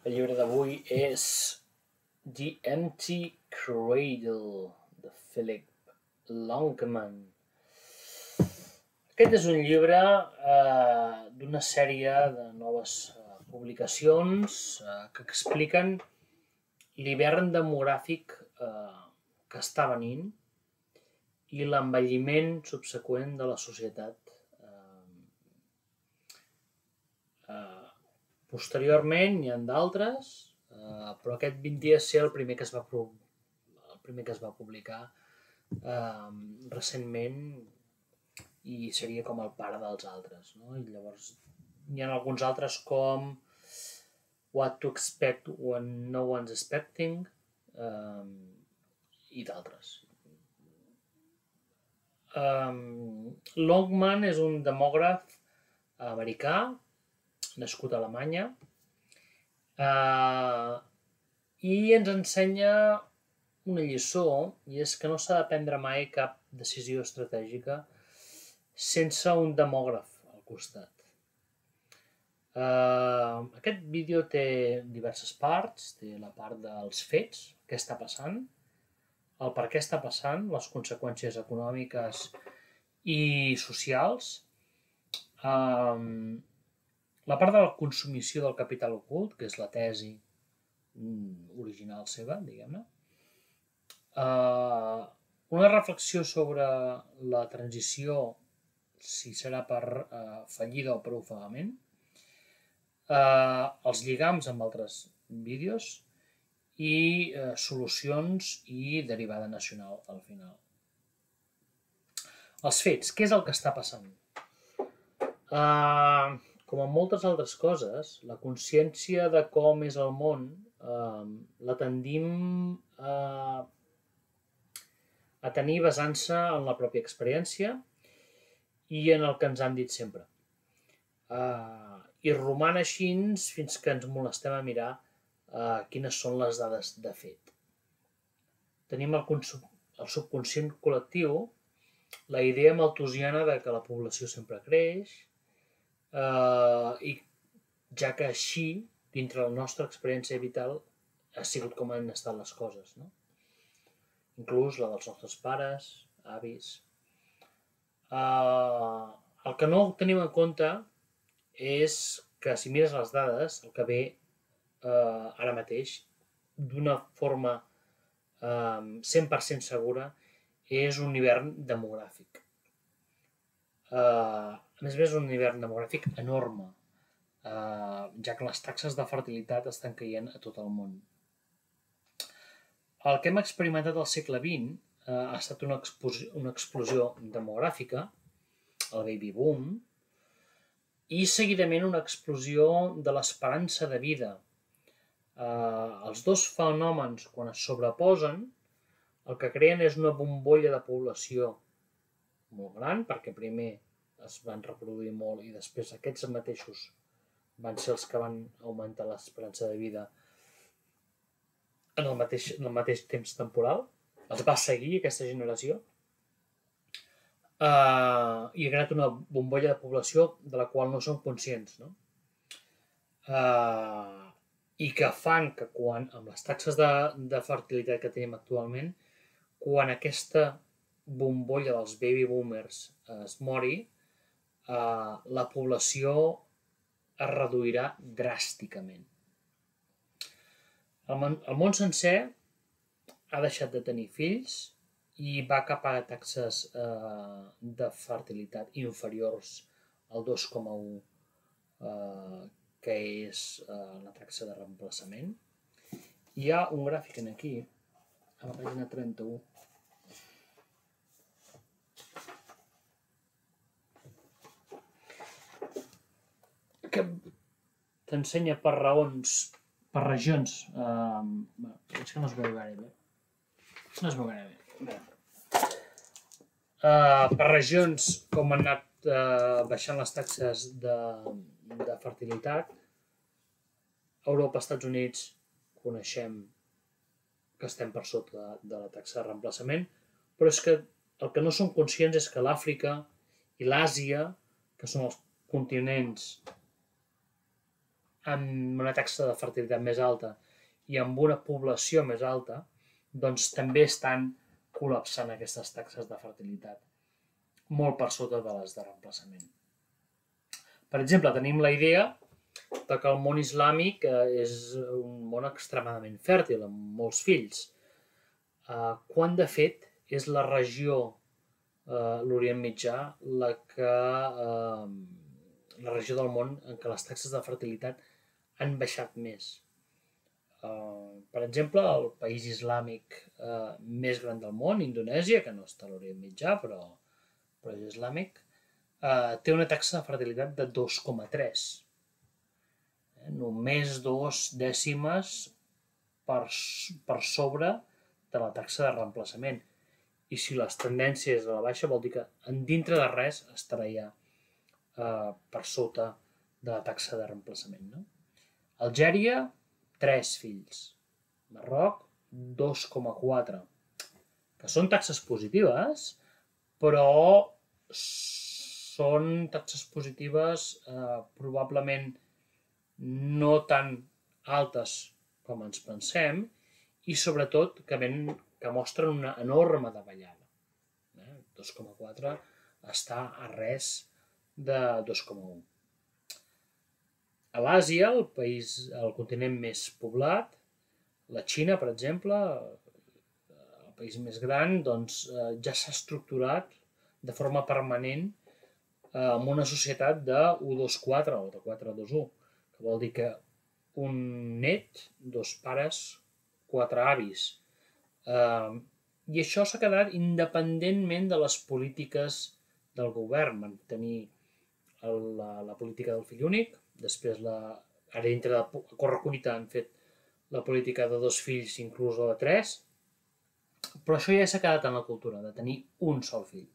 El llibre d'avui és The Empty Cradle, de Philip Longman. Aquest és un llibre d'una sèrie de noves publicacions que expliquen l'hivern demogràfic que està venint i l'envelliment subseqüent de la societat. Posteriorment n'hi ha d'altres, però aquest vindria a ser el primer que es va publicar recentment i seria com el pare dels altres, no? I llavors n'hi ha alguns altres com What to Expect When No One's Expecting i d'altres. Longman és un demògraf americà nascut a Alemanya i ens ensenya una lliçó, i és que no s'ha de prendre mai cap decisió estratègica sense un demògraf al costat. Aquest vídeo té diverses parts, té la part dels fets, què està passant, el per què està passant, les conseqüències econòmiques i socials, la part de la consumició del capital ocult, que és la tesi original seva, diguem-ne. Una reflexió sobre la transició, si serà per fallida o per ofegament. Els lligams amb altres vídeos i solucions i derivada nacional al final. Els fets, què és el que està passant? Com en moltes altres coses, la consciència de com és el món la tendim a tenir basant-se en la pròpia experiència i en el que ens han dit sempre. I roman així fins que ens molestem a mirar quines són les dades de fet. Tenim el subconscient col·lectiu, la idea malthusiana de que la població sempre creix, i ja que així, dintre la nostra experiència vital, ha sigut com han estat les coses, no? Inclús la dels nostres pares, avis. El que no tenim en compte és que si mires les dades, el que ve ara mateix, d'una forma 100% segura, és un hivern demogràfic. A més, és un hivern demogràfic enorme, ja que les taxes de fertilitat estan caient a tot el món. El que hem experimentat al segle XX ha estat una explosió demogràfica, el baby boom, i seguidament una explosió de l'esperança de vida. Els dos fenòmens, quan es sobreposen, el que creen és una bombolla de població molt gran, perquè primer es van reproduir molt i després aquests mateixos van ser els que van augmentar l'esperança de vida en el mateix temps temporal. Els va seguir aquesta generació i ha creat una bombolla de població de la qual no som conscients, no? I que fan que quan, amb les taxes de fertilitat que tenim actualment, quan aquesta bombolla dels baby boomers es mori, la població es reduirà dràsticament. El món sencer ha deixat de tenir fills i va cap a taxes de fertilitat inferiors al 2,1, que és la taxa de reemplaçament. Hi ha un gràfic aquí, a la pàgina 31, que t'ensenya per raons, per regions, és que no es veu gaire bé. No es veu gaire bé. Per regions, com han anat baixant les taxes de fertilitat. Europa, Estats Units, coneixem que estem per sota de la taxa de reemplaçament, però és que el que no som conscients és que l'Àfrica i l'Àsia, que són els continents amb una taxa de fertilitat més alta i amb una població més alta, doncs també estan col·lapsant aquestes taxes de fertilitat, molt per sota de les de reemplaçament. Per exemple, tenim la idea de que el món islàmic és un món extremadament fèrtil, amb molts fills, quan de fet és la regió, l'Orient Mitjà, la regió del món en què les taxes de fertilitat han baixat més. Per exemple, el país islàmic més gran del món, Indonèsia, que no està a l'Orient Mitjà, però és islàmic, té una taxa de fertilitat de 2,3. Només 2 dècimes per sobre de la taxa de reemplaçament. I si les tendències a la baixa vol dir que dintre de res estarà ja per sota de la taxa de reemplaçament. No? Algèria, 3 fills. Marroc, 2,4. Que són taxes positives, però són taxes positives probablement no tan altes com ens pensem i sobretot que mostren una enorme davallada. 2,4 està a res de 2,1. A l'Àsia, el continent més poblat, la Xina, per exemple, el país més gran, doncs, ja s'ha estructurat de forma permanent amb una societat de 1-2-4 o de 4-2-1, que vol dir que un net, 2 pares, 4 avis. I això s'ha quedat independentment de les polítiques del govern. Van tenir la política del fill únic, després ara dintre de correcuita han fet la política de 2 fills, inclús la de 3, però això ja s'ha quedat en la cultura, de tenir un sol fill.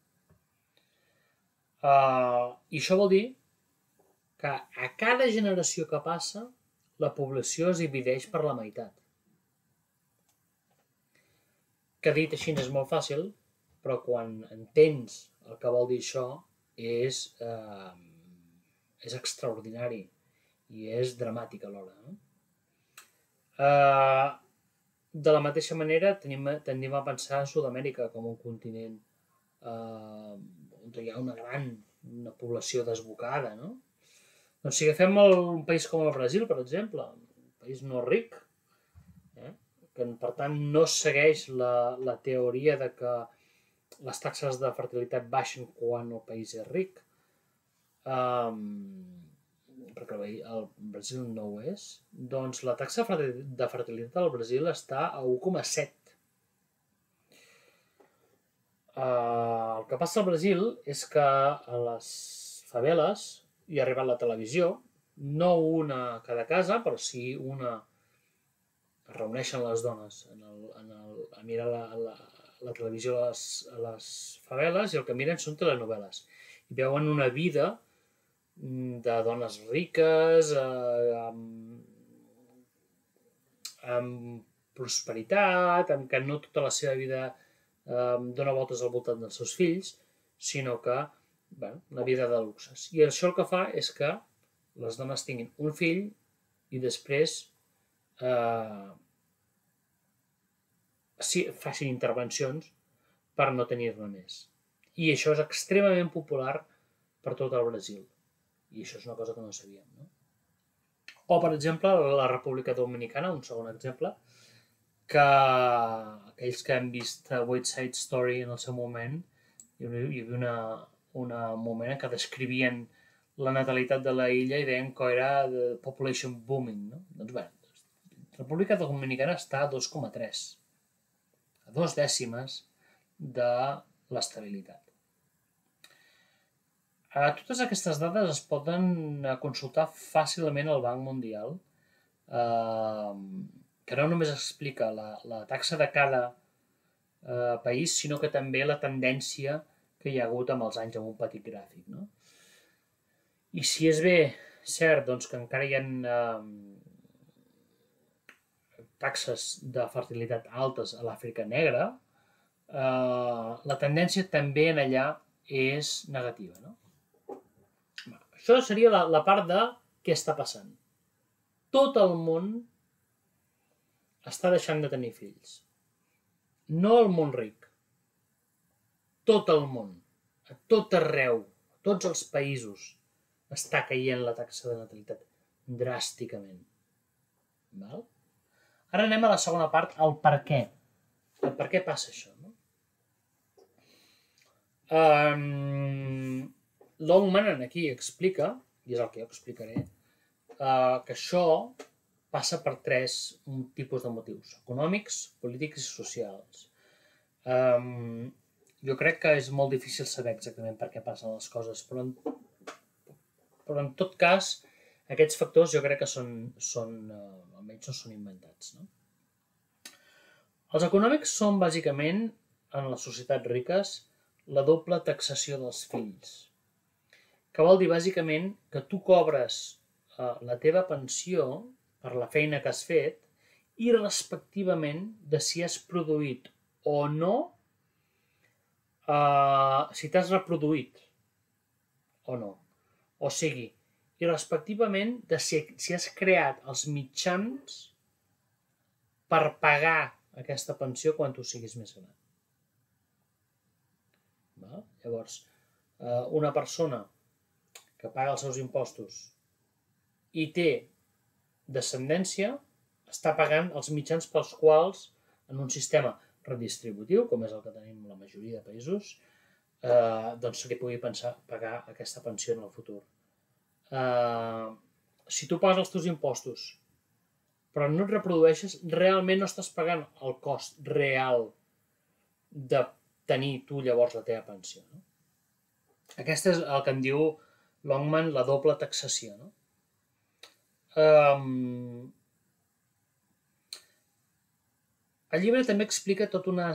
I això vol dir que a cada generació que passa la població es divideix per la meitat. Que dit així és molt fàcil, però quan entens el que vol dir això és extraordinari i és dramàtic alhora. De la mateixa manera tendim a pensar a Sud-amèrica com un continent on hi ha una població desbocada. No? Doncs si agafem un país com el Brasil, per exemple, un país no ric, que per tant no segueix la teoria de que les taxes de fertilitat baixen quan el país és ric, perquè el Brasil no ho és, doncs la taxa de fertilitat al Brasil està a 1,7. El que passa al Brasil és que a les faveles hi ha arribat la televisió, no una a cada casa, però sí una. Es reuneixen les dones a mirar la televisió a les faveles i el que miren són telenovel·les. I veuen una vida de dones riques, amb prosperitat, amb que no tota la seva vida dona voltes al voltant dels seus fills, sinó que una vida de luxes. I això el que fa és que les dones tinguin un fill i després facin intervencions per no tenir-ne més. I això és extremament popular per tot el Brasil. I això és una cosa que no sabíem. No? O, per exemple, la República Dominicana, un segon exemple, que aquells que han vist West Side Story en el seu moment, hi havia un moment en què descrivien la natalitat de la illa i deien que era de population booming. No? Doncs bé, la República Dominicana està a 2,3, a 2 dècimes de l'estabilitat. Totes aquestes dades es poden consultar fàcilment al Banc Mundial, que no només explica la taxa de cada país, sinó que també la tendència que hi ha hagut amb els anys, amb un petit gràfic. No? I si és bé cert doncs, que encara hi ha taxes de fertilitat altes a l'Àfrica negra, la tendència també en allà és negativa. No? Això seria la part de què està passant. tot el món està deixant de tenir fills. No el món ric. Tot el món. A tot arreu. A tots els països està caient la taxa de natalitat dràsticament. Val? Ara anem a la segona part, el per què. El per què passa això, no? Longman aquí explica, i és el que jo explicaré, que això passa per tres tipus de motius: econòmics, polítics i socials. Jo crec que és molt difícil saber exactament per què passen les coses, però en tot cas, aquests factors jo crec que almenys no són inventats. No? Els econòmics són bàsicament, en les societats riques, la doble taxació dels fills, que vol dir bàsicament que tu cobres la teva pensió per la feina que has fet i respectivament de si has produït o no, si t'has reproduït o no. O sigui, i respectivament de si has creat els mitjans per pagar aquesta pensió quan tu siguis més gran. Va? Llavors, una persona que paga els seus impostos i té descendència està pagant els mitjans pels quals, en un sistema redistributiu, com és el que tenim la majoria de països, doncs se li pugui pagar aquesta pensió en el futur. Si tu pagues els teus impostos però no et reprodueixes, realment no estàs pagant el cost real de tenir tu llavors la teva pensió. No? Aquest és el que en diu Longman la doble taxació. No? El llibre també explica tota una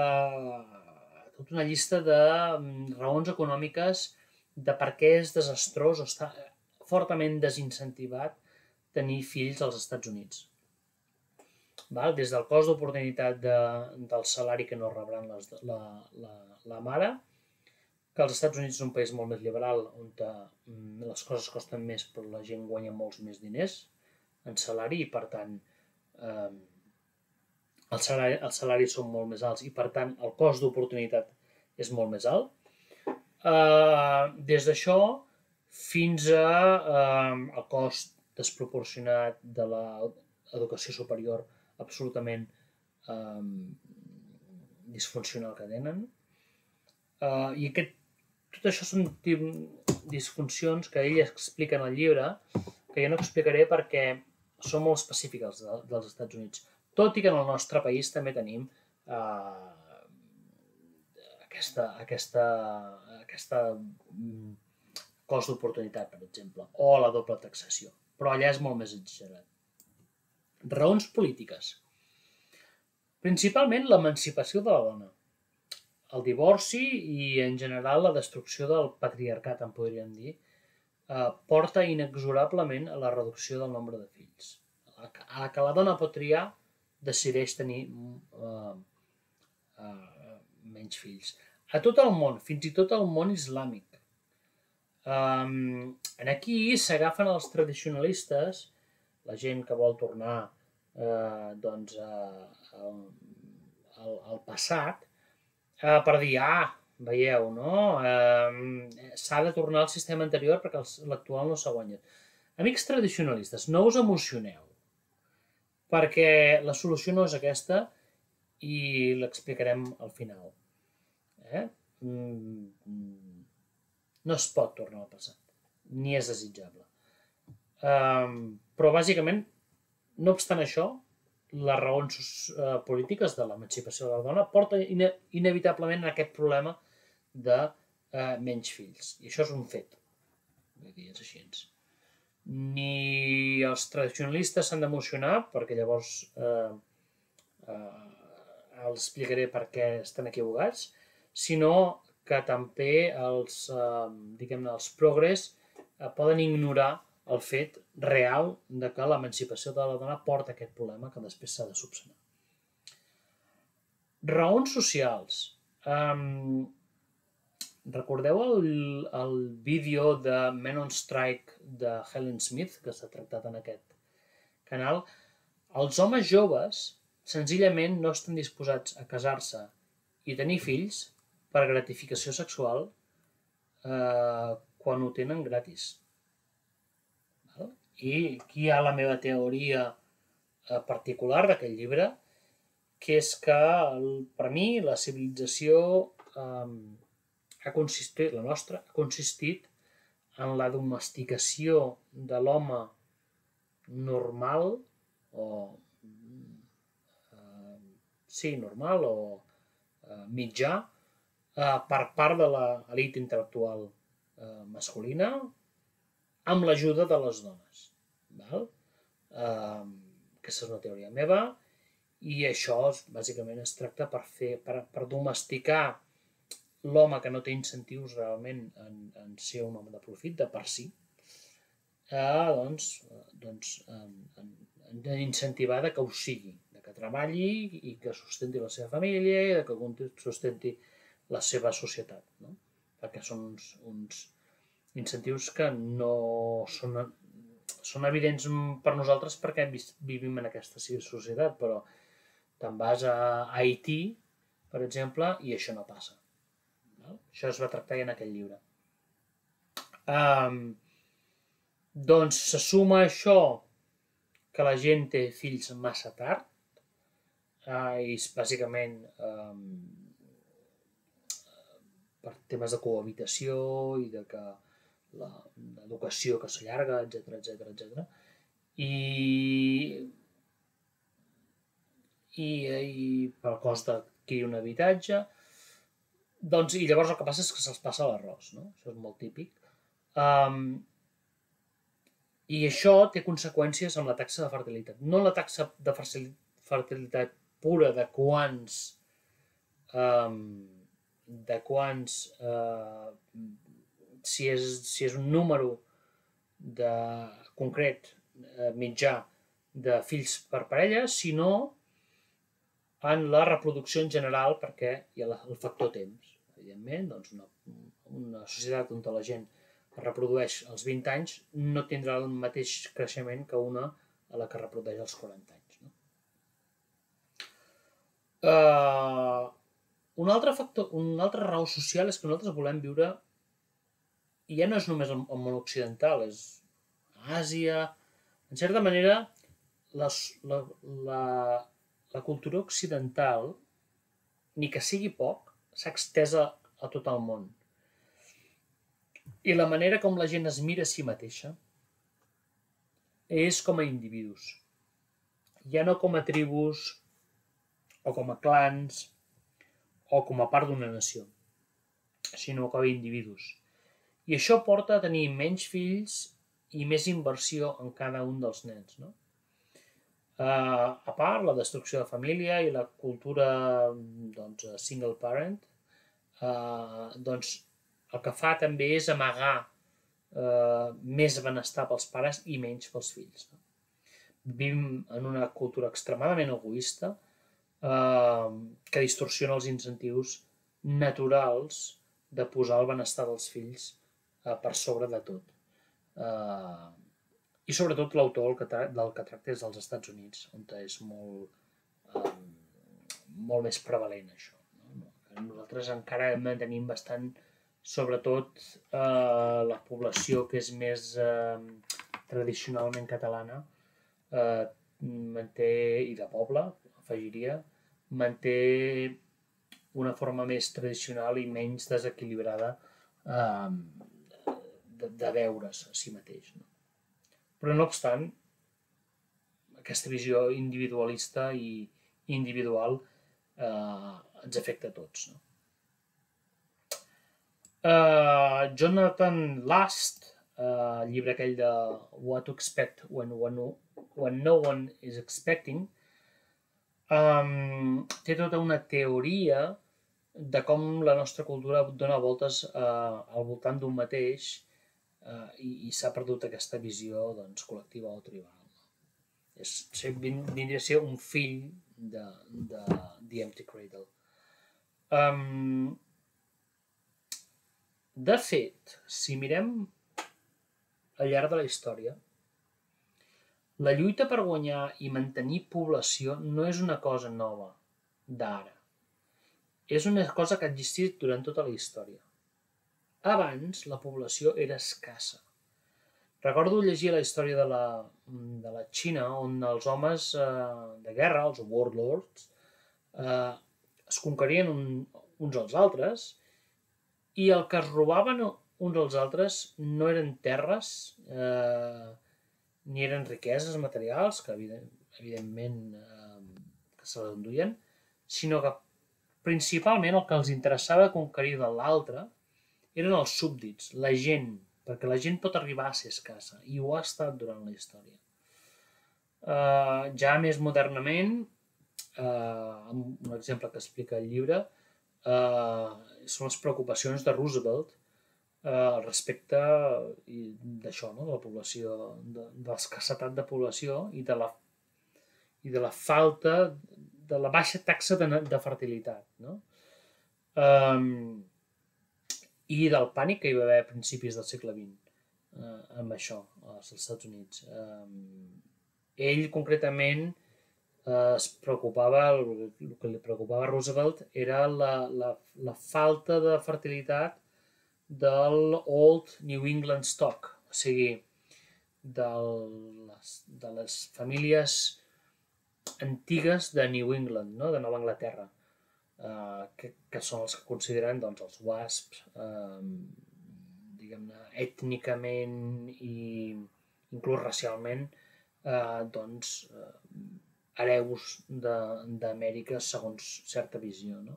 llista de raons econòmiques de per què és desastrós o està fortament desincentivat tenir fills als Estats Units. Des del cost d'oportunitat del salari que no rebran la mare, que als Estats Units és un país molt més liberal, on les coses costen més però la gent guanya molts més diners en salari i per tant els salaris són molt més alts i per tant el cost d'oportunitat és molt més alt. Des d'això fins al cost desproporcionat de l'educació superior absolutament disfuncional que tenen. I tot això són disfuncions que ell explica en el llibre, que jo no explicaré perquè són molt específiques dels Estats Units. Tot i que en el nostre país també tenim aquesta cost d'oportunitat, per exemple, o la doble taxació, però allà és molt més exagerat. Raons polítiques. Principalment l'emancipació de la dona, el divorci i en general la destrucció del patriarcat, en podríem dir, porta inexorablement a la reducció del nombre de fills. A la que la dona pot triar, decideix tenir menys fills. A tot el món, fins i tot al món islàmic. Aquí s'agafen els tradicionalistes, la gent que vol tornar al passat, per dir, veieu, no? S'ha de tornar al sistema anterior perquè l'actual no s'ha guanyat. Amics tradicionalistes, no us emocioneu, perquè la solució no és aquesta i l'explicarem al final. No es pot tornar al passat, ni és desitjable. Però bàsicament, no obstant això, les raons polítiques de l'emancipació de la dona porten inevitablement a aquest problema de menys fills. I això és un fet. Vull dir, és així. Ni els tradicionalistes s'han d'emocionar, perquè llavors els explicaré per què estan equivocats, sinó que també els progres poden ignorar el fet real de que l'emancipació de la dona porta aquest problema que després s'ha de subsanar. Raons socials. Recordeu el vídeo de Men on Strike de Helen Smith, que s'ha tractat en aquest canal, els homes joves senzillament no estan disposats a casar-se i tenir fills per gratificació sexual quan ho tenen gratis. I aquí hi ha la meva teoria particular d'aquest llibre, que és que per mi la civilització la nostra ha consistit en la domesticació de l'home normal o normal o mitjà per part de l'elit intel·lectual masculina amb l'ajuda de les dones. Aquesta és una teoria meva i això bàsicament es tracta per domesticar l'home que no té incentius realment en ser un home de profit de per si, incentivar que ho sigui, que treballi i que sustenti la seva família i que sustenti la seva societat, no? Perquè són uns incentius que no són evidents per nosaltres perquè vivim en aquesta societat, però te'n vas a Haití, per exemple, i això no passa. Això es va tractar ja en aquest llibre. Doncs se suma a això que la gent té fills massa tard, i bàsicament per temes de cohabitació i de que l'educació que s'allarga, etc. I pel cost d'adquirir un habitatge, doncs, i llavors el que passa és que se'ls passa l'arròs, no? Això és molt típic. I això té conseqüències amb la taxa de fertilitat. No la taxa de fertilitat pura de quants si és un número concret mitjà de fills per parella, sinó en la reproducció en general, perquè hi ha el factor temps. Evidentment, doncs una societat on la gent es reprodueix als 20 anys no tindrà el mateix creixement que una a la que reprodueix als 40 anys. No? Un altre raó social és que nosaltres volem viure, i ja no és només el món occidental, és Àsia. En certa manera, la cultura occidental, ni que sigui poc, s'ha estesa a tot el món. I la manera com la gent es mira a si mateixa és com a individus. Ja no com a tribus, o com a clans, o com a part d'una nació, sinó com a individus. I això porta a tenir menys fills i més inversió en cada un dels nens, no? A part, la destrucció de família i la cultura single parent, doncs el que fa també és amagar més benestar pels pares i menys pels fills. Vivim en una cultura extremadament egoista que distorsiona els incentius naturals de posar el benestar dels fills per sobre de tot. I sobretot l'autor del que tracta és dels Estats Units, on és molt més prevalent això. Nosaltres encara mantenim bastant, sobretot la població que és més tradicionalment catalana, manté, i de poble, afegiria, manté una forma més tradicional i menys desequilibrada de veure's a si mateix. Però no obstant, aquesta visió individualista i individual ens afecta a tots. Jonathan Last, el llibre aquell de What to Expect When No One is Expecting, té tota una teoria de com la nostra cultura dona voltes al voltant d'un mateix i s'ha perdut aquesta visió col·lectiva o tribal. Vindria a ser un fill de The Empty Cradle. De fet, si mirem al llarg de la història, La lluita per guanyar i mantenir població no és una cosa nova d'ara. És una cosa que ha existit durant tota la història. Abans la població era escassa. Recordo llegir la història de la Xina, on els homes de guerra, els warlords, es conquerien uns als altres, i el que es robaven uns als altres no eren terres, ni eren riqueses materials, que evidentment que se les enduien, sinó que principalment el que els interessava conquerir de l'altre eren els súbdits, la gent, perquè la gent pot arribar a ser escassa, i ho ha estat durant la història. Ja més modernament, un exemple que explica el llibre, són les preocupacions de Roosevelt respecte d'això, no? De la població, de l'escassetat de població i de la falta, de la baixa taxa de fertilitat, no? I del pànic que hi va haver a principis del segle XX amb això als Estats Units. Ell concretament es preocupava, el que li preocupava a Roosevelt era la falta de fertilitat del Old New England Stock, o sigui, de les famílies antigues de New England, no? De Nova Anglaterra, que són els que consideren doncs, els wasps, diguem-ne, ètnicament i inclús racialment, doncs, hereus d'Amèrica segons certa visió, no?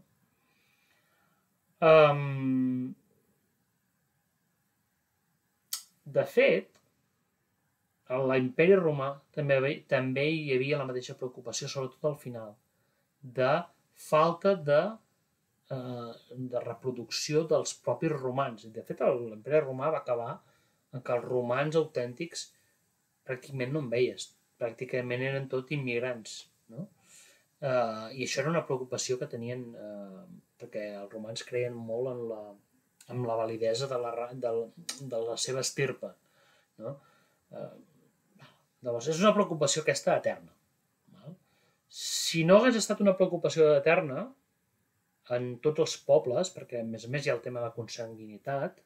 De fet, a l'Imperi Romà també hi havia la mateixa preocupació, sobretot al final, de falta de reproducció dels propis romans. De fet, l'Imperi Romà va acabar en què els romans autèntics pràcticament no en veies. Pràcticament eren tot immigrants, no? I això era una preocupació que tenien, perquè els romans creien molt en la validesa de la seva estirpe, no? Llavors, és una preocupació aquesta eterna. Si no hagués estat una preocupació eterna en tots els pobles, perquè a més hi ha el tema de la consanguinitat,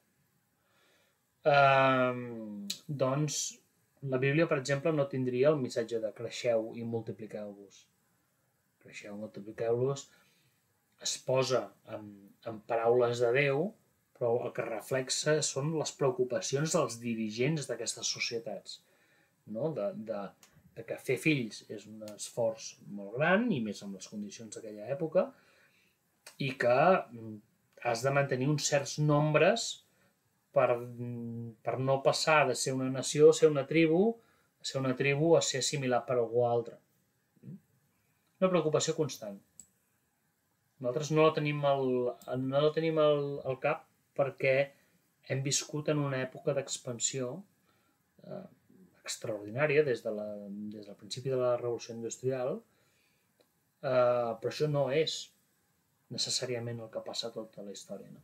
doncs la Bíblia, per exemple, no tindria el missatge de creixeu i multipliqueu-vos. Creixeu, multipliqueu-vos, es posa en paraules de Déu, però el que reflexa són les preocupacions dels dirigents d'aquestes societats, no? De que fer fills és un esforç molt gran, i més amb les condicions d'aquella època, i que has de mantenir uns certs nombres per no passar de ser una nació a ser una tribu, a ser assimilat per algú altre. Una preocupació constant. Nosaltres no la tenim al cap perquè hem viscut en una època d'expansió extraordinària des del principi de la Revolució Industrial, però això no és necessàriament el que passa a tota la història, no?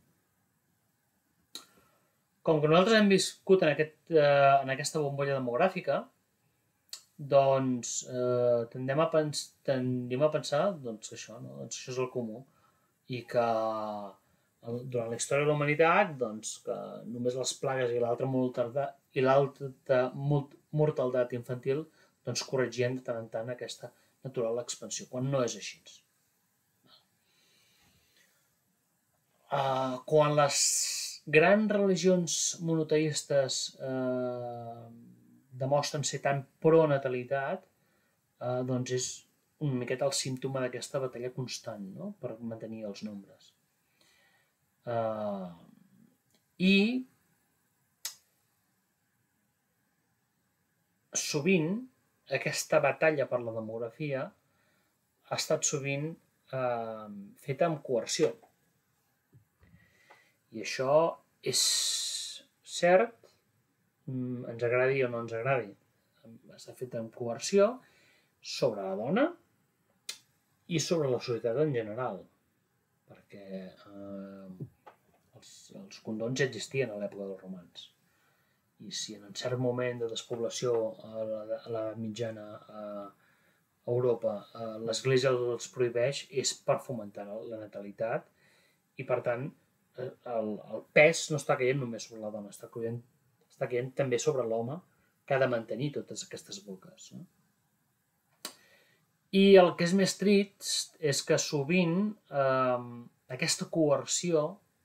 Com que nosaltres hem viscut en aquesta bombolla demogràfica, doncs tendim a pensar doncs, això, no? Doncs això és el comú, i que durant la història de la humanitat doncs, que només les plagues i l'alta mortaldat infantil doncs, corregien de tant en tant aquesta natural expansió, quan no és així. Quan les grans religions monoteistes demostren ser tan pro-natalitat, doncs és una miqueta el símptoma d'aquesta batalla constant, no? Per mantenir els nombres. I sovint aquesta batalla per la demografia ha estat sovint feta amb coerció. I això és cert, ens agradi o no ens agradi. Està fet amb coerció sobre la dona i sobre la societat en general, perquè els condons ja existien a l'època dels romans. i si en un cert moment de despoblació a la mitjana a Europa l'Església els prohibeix, és per fomentar la natalitat i, per tant, el pes no està caient només sobre la dona, està caient també sobre l'home, que ha de mantenir totes aquestes boques. No? I el que és més trist és que sovint aquesta coerció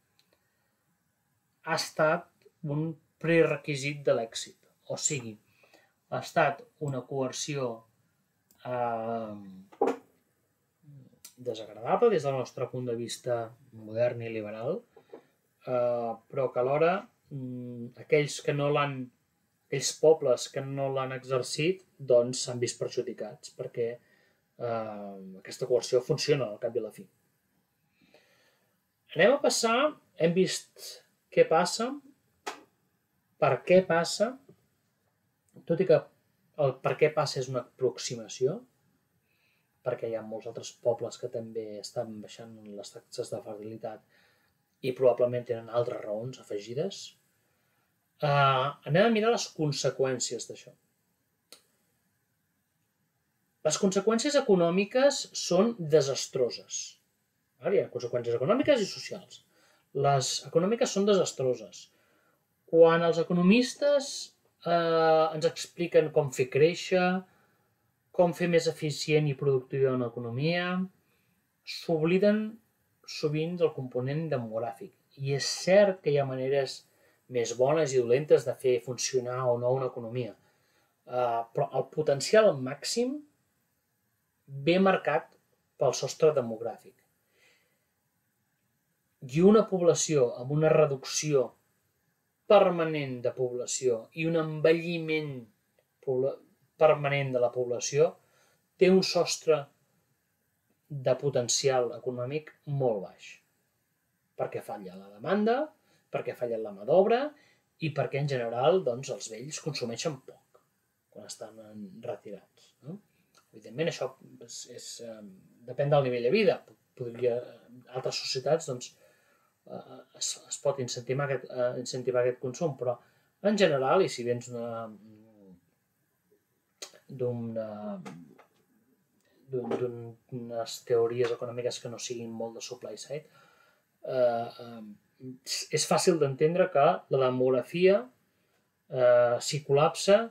ha estat un prerequisit de l'èxit. O sigui, ha estat una coerció desagradable des del nostre punt de vista modern i liberal, però que alhora aquells pobles que no l'han exercit doncs s'han vist perjudicats perquè aquesta coerció funciona al cap i a la fi. Anem a passar, hem vist què passa, per què passa, tot i que el per què passa és una aproximació, perquè hi ha molts altres pobles que també estan baixant les taxes de fertilitat i probablement tenen altres raons afegides. Anem a mirar les conseqüències d'això. Les conseqüències econòmiques són desastroses. Hi ha conseqüències econòmiques i socials. Les econòmiques són desastroses. Quan els economistes ens expliquen com fer créixer, com fer més eficient i productiva una economia, s'obliden sovint del component demogràfic. I és cert que hi ha maneres més bones i dolentes de fer funcionar o no una economia, però el potencial màxim ve marcat pel sostre demogràfic. I una població amb una reducció permanent de població i un envelliment permanent de la població té un sostre de potencial econòmic molt baix. Perquè falla la demanda, perquè falla la mà d'obra i perquè en general doncs, els vells consumeixen poc quan estan retirats. No? Evidentment això depèn del nivell de vida. Altres societats doncs, es pot incentivar aquest consum, però en general, i si vens d'unes teories econòmiques que no siguin molt de supply side, és fàcil d'entendre que la demografia, si col·lapsa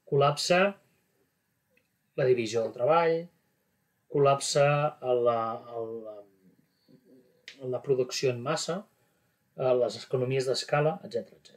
la divisió del treball, col·lapsa la producció en massa, les economies d'escala, etc.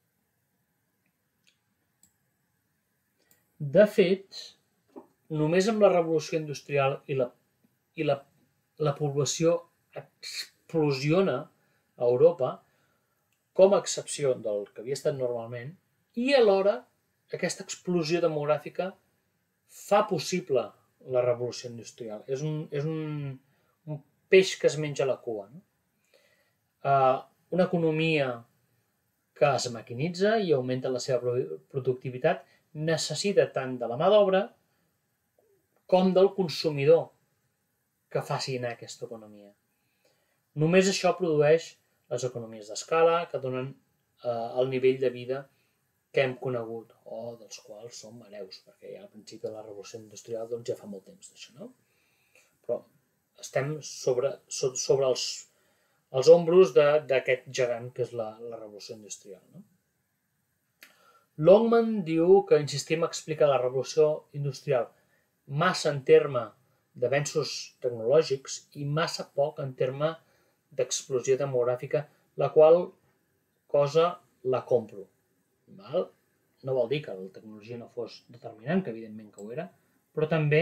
De fet, només amb la revolució industrial i la població explosiona a Europa com a excepció del que havia estat normalment i alhora aquesta explosió demogràfica fa possible la revolució industrial. És un peix que es menja la cua. No? Una economia que es maquinitza i augmenta la seva productivitat necessita tant de la mà d'obra com del consumidor que faci anar aquesta economia. Només això produeix les economies d'escala que donen el nivell de vida que hem conegut o dels quals som hereus, perquè ja al principi de la revolució industrial doncs ja fa molt temps d'això, no? Però estem sobre els ombros d'aquest gegant que és la revolució industrial. No? Longman diu que insistim a explicar la revolució industrial massa en terme d'avenços tecnològics i massa poc en terme d'explosió demogràfica, la qual cosa la compro. Val? No vol dir que la tecnologia no fos determinant, que evidentment que ho era, però també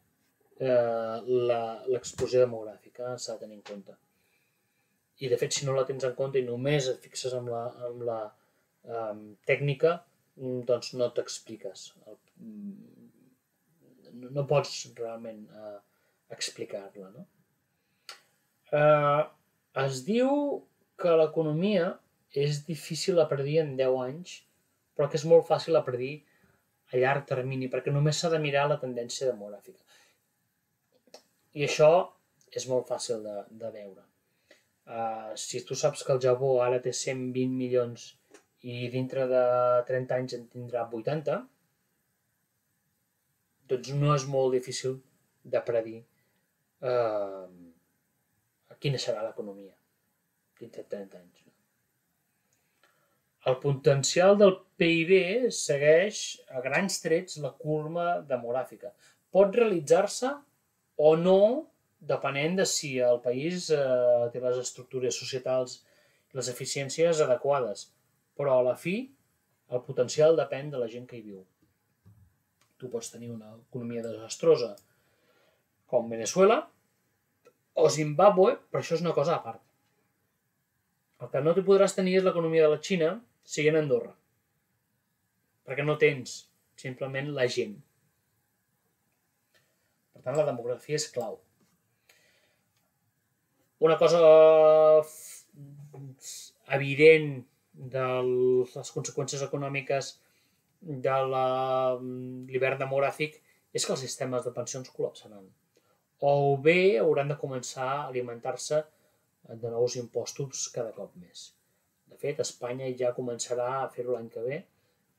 l'explosió demogràfica s'ha de tenir en compte. I de fet, si no la tens en compte i només et fixes en la tècnica, doncs no t'expliques. No pots realment explicar-la. No? Es diu que l'economia és difícil a predir en 10 anys, però que és molt fàcil a predir a llarg termini, perquè només s'ha de mirar la tendència demogràfica. I això és molt fàcil de veure. Si tu saps que el Japó ara té 120 milions i dintre de 30 anys en tindrà 80, doncs no és molt difícil de predir quina serà l'economia dintre de 30 anys. El potencial del PIB segueix a grans trets la curva demogràfica. Pot realitzar-se o no, depenent de si el país té les estructures societals i les eficiències adequades. Però a la fi, el potencial depèn de la gent que hi viu. Tu pots tenir una economia desastrosa com Venezuela o Zimbàbue, però això és una cosa a part. El que no t'hi podràs tenir és l'economia de la Xina siguent Andorra, perquè no tens simplement la gent. Per tant, la demografia és clau. Una cosa evident de les conseqüències econòmiques de l'hivern demogràfic és que els sistemes de pensions col·lapsaran. O bé hauran de començar a alimentar-se de nous impostos cada cop més. De fet, Espanya ja començarà a fer-ho l'any que ve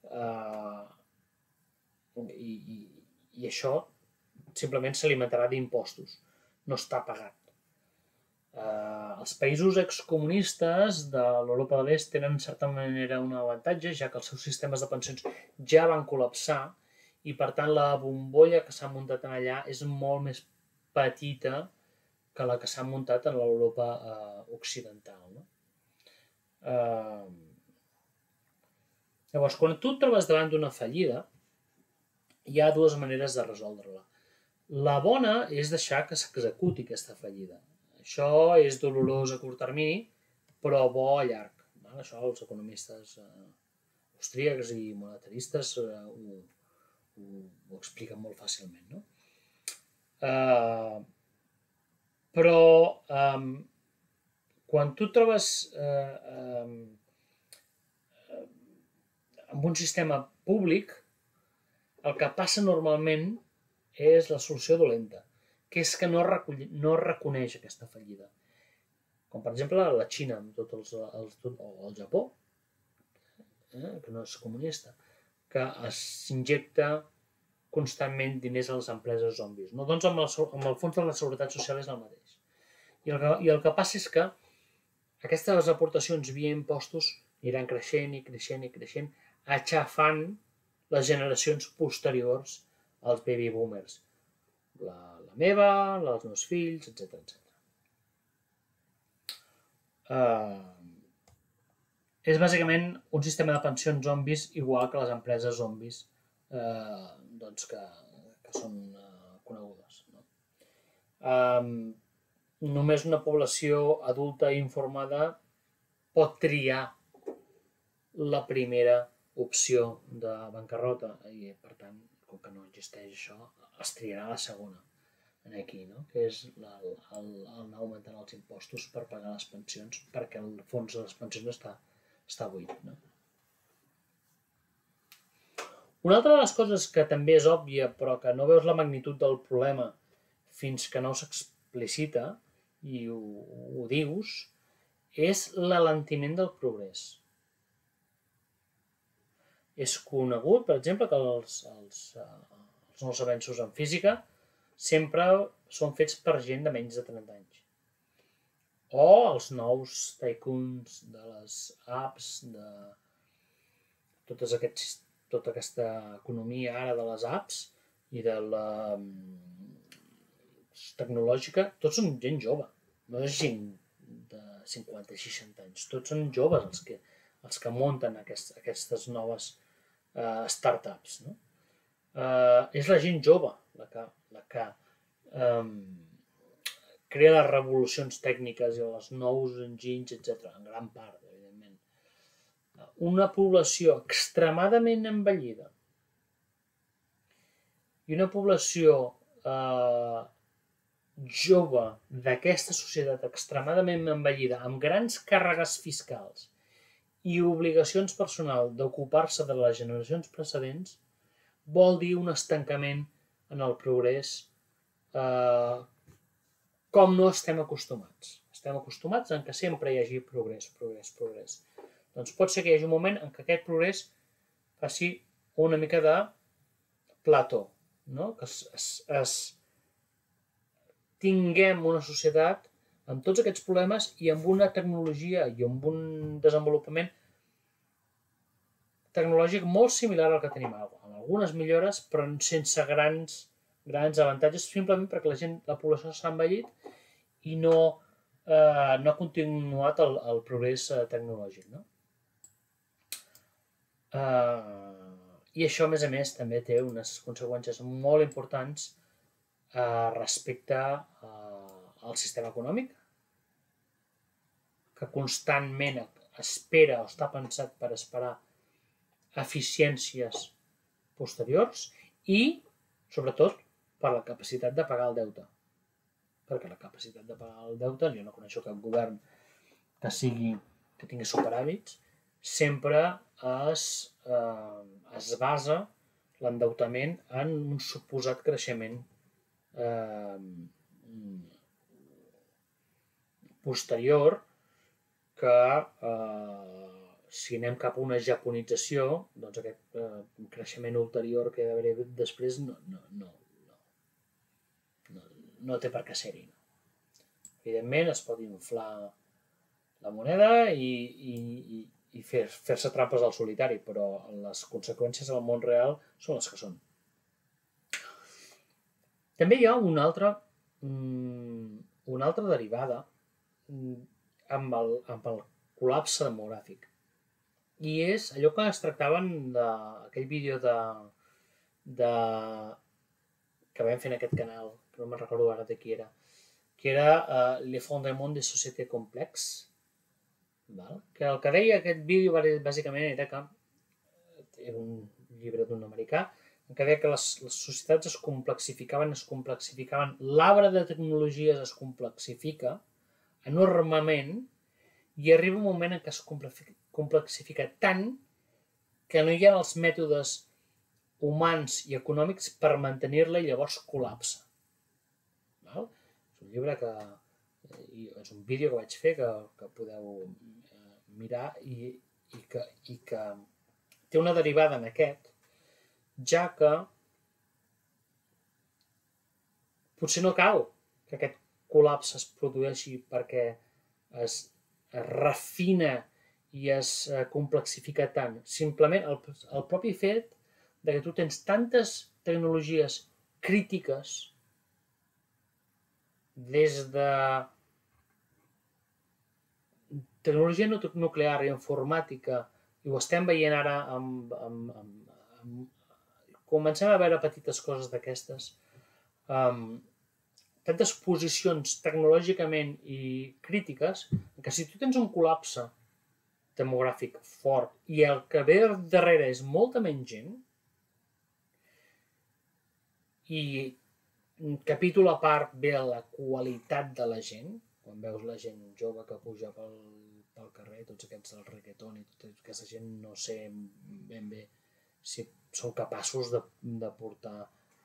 i això simplement s'alimentarà d'impostos. No està pagat. Els països excomunistes de l'Europa de l'Est tenen en certa manera un avantatge, ja que els seus sistemes de pensions ja van col·lapsar i per tant la bombolla que s'ha muntat en allà és molt més petita que la que s'ha muntat en l'Europa occidental. No? Llavors, quan tu et trobes davant d'una fallida, hi ha dues maneres de resoldre-la. La bona és deixar que s'executi aquesta fallida. Això és dolorós a curt termini, però bo a llarg. Això els economistes austríacs i monetaristes ho expliquen molt fàcilment. No? Però quan tu trobes amb un sistema públic, el que passa normalment és la solució dolenta, que és que no reconeix aquesta fallida. Com per exemple la Xina, o el Japó, que no és comunista, que s'injecta constantment diners a les empreses zombis. No? Doncs amb el fons de la seguretat social és el mateix. I el que passa és que aquestes aportacions via impostos aniran creixent i creixent i creixent, aixafant les generacions posteriors als baby boomers. La meva, la dels meus fills, etc. És bàsicament un sistema de pensions zombis igual que les empreses zombis que són conegudes. No? Només una població adulta i informada pot triar la primera opció de bancarrota i, per tant, com que no existeix això, es triarà la segona aquí, no? Que és anar augmentant els impostos per pagar les pensions perquè el fons de les pensions està buit. No? Una altra de les coses que també és òbvia però que no veus la magnitud del problema fins que no s'explicita i ho dius, és l'alentiment del progrés. És conegut, per exemple, que els nous avenços en física sempre són fets per gent de menys de 30 anys. O els nous tycoons de les apps, de tota aquesta economia ara de les apps i de la tecnològica, tots són gent jove, no és gent de 50 i 60 anys, tots són joves els que munten aquestes noves startups. No? És la gent jove la que crea les revolucions tècniques i els nous enginys, etc. En gran part, evidentment. Una població extremadament envellida i una població jove d'aquesta societat extremadament envellida amb grans càrregues fiscals i obligacions personals d'ocupar-se de les generacions precedents vol dir un estancament en el progrés com no estem acostumats. Estem acostumats en que sempre hi hagi progrés. Doncs pot ser que hi hagi un moment en què aquest progrés faci una mica de plató, no? Que tinguem una societat amb tots aquests problemes i amb una tecnologia i amb un desenvolupament tecnològic molt similar al que tenim ara, amb algunes millores, però sense grans avantatges, simplement perquè la població s'ha envellit i no ha continuat el progrés tecnològic. No? I això, a més, també té unes conseqüències molt importants respecte al sistema econòmic, que constantment espera o està pensat per esperar eficiències posteriors i, sobretot, per la capacitat de pagar el deute. Perquè la capacitat de pagar el deute, jo no coneixo cap govern que tingui superàvits, sempre es basa l'endeutament en un suposat creixement posterior que si anem cap a una japonització, doncs aquest creixement ulterior que hi ha d'haver després no té per què ser-hi. Evidentment es pot inflar la moneda i fer-se trampes al solitari, però les conseqüències al món real són les que són. També hi ha una altra derivada amb el col·lapse demogràfic. I és allò que es tractaven d'aquell vídeo que vam fer en aquest canal, que no me'n recordo ara de qui era, que era l'effondrement des sociétés complexes, que el que deia aquest vídeo bàsicament era que era un llibre d'un americà, que deia que les societats es complexificaven, l'arbre de tecnologies es complexifica enormement i arriba un moment en què es complexifica tant que no hi ha els mètodes humans i econòmics per mantenir-la i llavors col·lapsa. És un llibre que és un vídeo que vaig fer que podeu mirar i que té una derivada en aquest, ja que potser no cal que aquest col·lapse es produeixi perquè es refina i es complexifica tant. Simplement el propi fet que tu tens tantes tecnologies crítiques des de tecnologia nuclear i informàtica, i ho estem veient ara comencem a veure petites coses d'aquestes, tantes posicions tecnològicament i crítiques, que si tu tens un col·lapse demogràfic fort i el que ve darrere és molta menys gent, i capítol a part ve la qualitat de la gent, quan veus la gent jove que puja pel carrer, tots aquests del reggaeton i tota aquesta gent, no sé ben bé si són capaços de portar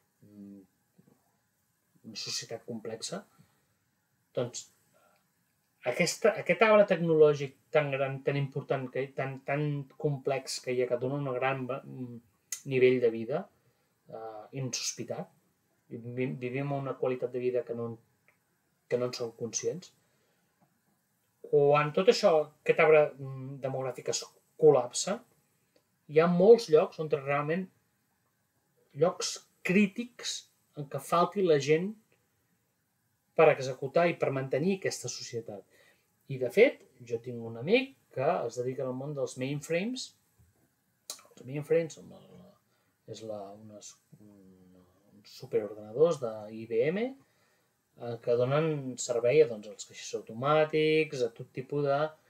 una societat complexa. Doncs aquest arbre tecnològic tan gran, tan important, tan complex que hi ha, que dona un gran nivell de vida insospitat, vivim una qualitat de vida que no en som conscients. Quan tot això, aquest arbre demogràfic es col·lapsa, hi ha molts llocs on realment llocs crítics en què falti la gent per executar i per mantenir aquesta societat. I de fet, jo tinc un amic que es dedica al món dels mainframes. Els mainframes és uns superordenadors d'IBM que donen servei als caixers automàtics, a tot tipus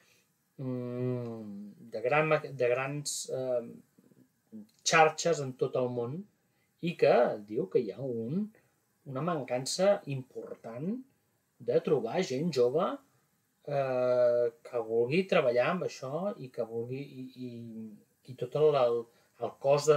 de grans xarxes en tot el món, i que diu que hi ha una mancança important de trobar gent jove que vulgui treballar amb això i que vulgui i tot el cost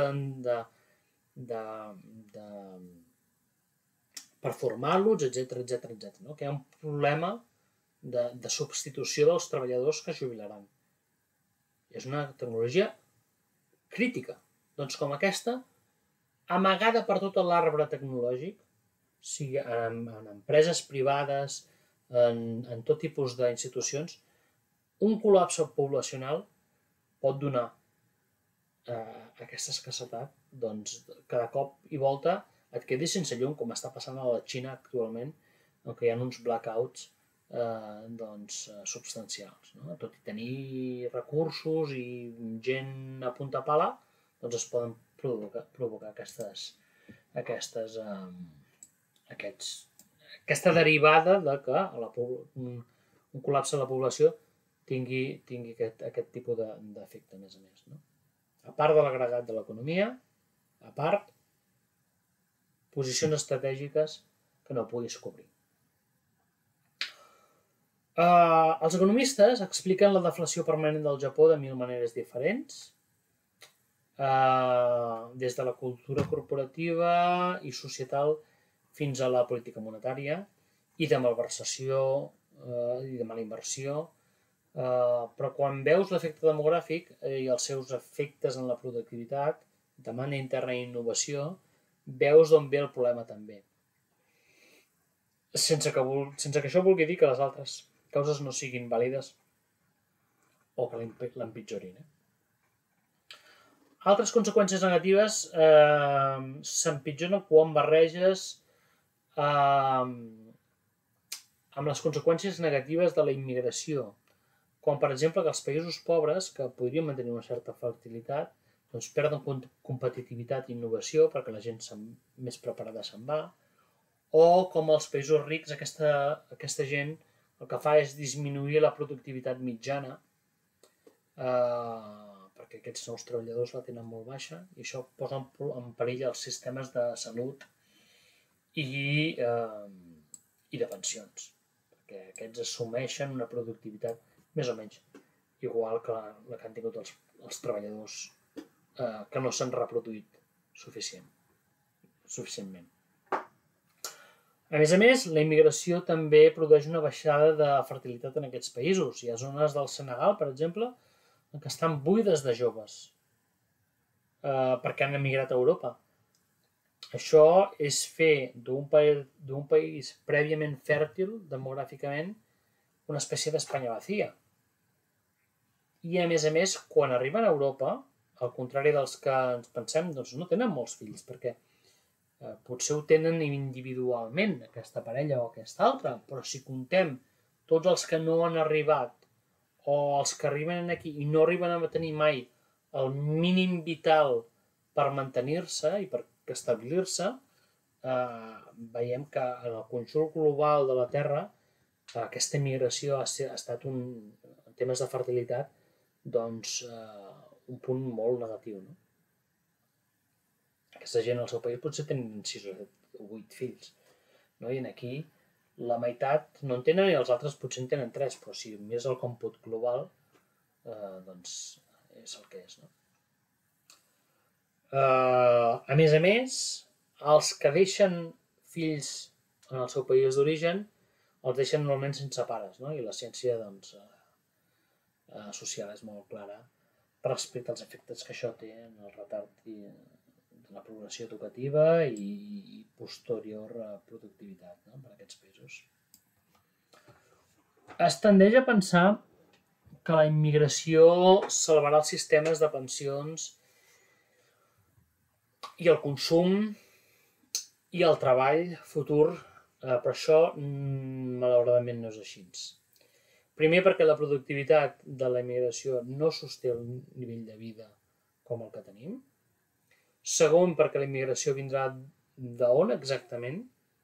per formar-los, etc. Que hi ha un problema de substitució dels treballadors que es jubilaran. És una tecnologia crítica. Doncs com aquesta, amagada per tot l'arbre tecnològic, sigui en empreses privades, en tot tipus d'institucions, un col·lapse poblacional pot donar aquesta escassetat, doncs cada cop i volta et quedis sense llum, com està passant a la Xina actualment, en què hi ha uns blackouts substancials. No? Tot i tenir recursos i gent a punta pala, doncs es poden provocar aquesta derivada de que un col·lapse de la població tingui aquest tipus d'efecte, a més. No? A part de l'agregat de l'economia, a part, posicions estratègiques que no puguis cobrir. Els economistes expliquen la deflació permanent del Japó de 1000 maneres diferents, des de la cultura corporativa i societal fins a la política monetària i de malversació i de mala inversió, però quan veus l'efecte demogràfic i els seus efectes en la productivitat, demanda interna i innovació, veus d'on ve el problema també. Sense que això vulgui dir que les altres causes no siguin vàlides o que l'empitjorin. Altres conseqüències negatives s'empitjoren quan barreges amb les conseqüències negatives de la immigració, com per exemple que els països pobres, que podrien mantenir una certa fertilitat, doncs perden competitivitat i innovació perquè la gent més preparada se'n va, o com els països rics aquesta gent el que fa és disminuir la productivitat mitjana perquè aquests nous treballadors la tenen molt baixa i això posa en perill els sistemes de salut i de pensions, perquè aquests assumeixen una productivitat més o menys igual que la que han tingut els treballadors que no s'han reproduït suficientment. A més, la immigració també produeix una baixada de fertilitat en aquests països. Hi ha zones del Senegal, per exemple, en què estan buides de joves perquè han emigrat a Europa. Això és fer d'un país prèviament fèrtil demogràficament una espècie d'Espanya vacía. I a més, quan arriben a Europa, al contrari dels que ens pensem, doncs no tenen molts fills, perquè potser ho tenen individualment, aquesta parella o aquesta altra, però si contem tots els que no han arribat o els que arriben aquí i no arriben a tenir mai el mínim vital per mantenir-se i per establir-se, veiem que en el conjunt global de la Terra aquesta migració ha estat en temes de fertilitat doncs un punt molt negatiu, no? Aquesta gent al seu país potser tenen 6 o 8 fills, no? I aquí la meitat no en tenen i els altres potser en tenen 3, però si més el còmput global, doncs és el que és, no? A més, els que deixen fills en el seu país d'origen els deixen normalment sense pares, no? I la ciència social és molt clara respecte als efectes que això té en el retard de la progressió educativa i posterior productivitat, no? Per a aquests països. Es tendeix a pensar que la immigració salvarà els sistemes de pensions i el consum i el treball futur, però això malauradament no és així. Primer perquè la productivitat de la immigració no sosté el nivell de vida com el que tenim. Segon, perquè la immigració vindrà d'on exactament.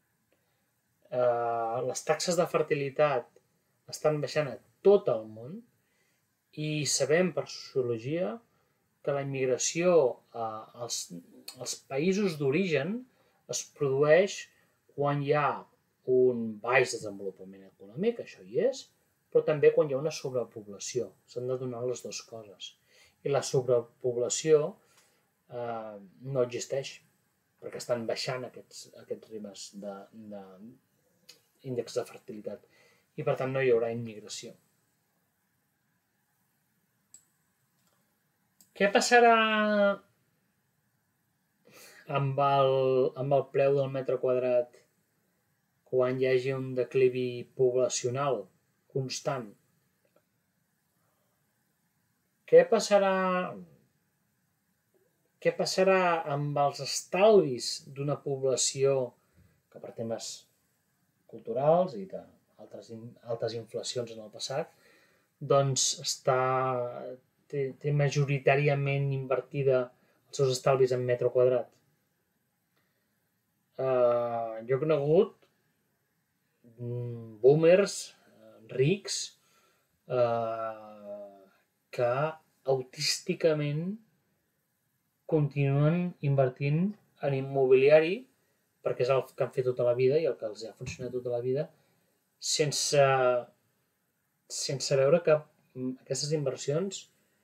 Les taxes de fertilitat estan baixant a tot el món i sabem per sociologia que la immigració als països d'origen es produeix quan hi ha un baix desenvolupament econòmic, això hi és, però també quan hi ha una sobrepoblació. S'han de donar les dues coses. I la sobrepoblació no existeix, perquè estan baixant aquests ritmes d'índex de fertilitat i per tant no hi haurà immigració. Què passarà amb el preu del metre quadrat quan hi hagi un declivi poblacional constant? Què passarà amb els estalvis d'una població que per temes culturals i d'altres inflacions en el passat, doncs té majoritàriament invertida els seus estalvis en metre quadrat? Jo he conegut boomers rics que autísticament continuen invertint en immobiliari perquè és el que han fet tota la vida i el que els ha funcionat tota la vida, sense veure que aquestes inversions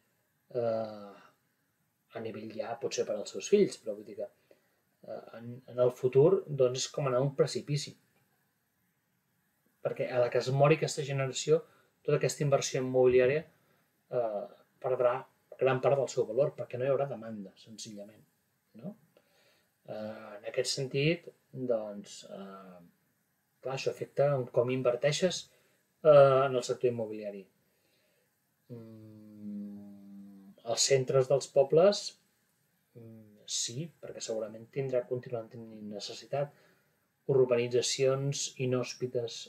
a nivell ja potser per als seus fills, però vull dir que en el futur doncs és com anar a un precipici. Perquè a la que es mori aquesta generació, tota aquesta inversió immobiliària perdrà gran part del seu valor, perquè no hi haurà demanda, senzillament. No? En aquest sentit, doncs, clar, això afecta com inverteixes en el sector immobiliari. Els centres dels pobles, sí, perquè segurament continuaran tenint necessitat. Urbanitzacions inhòspites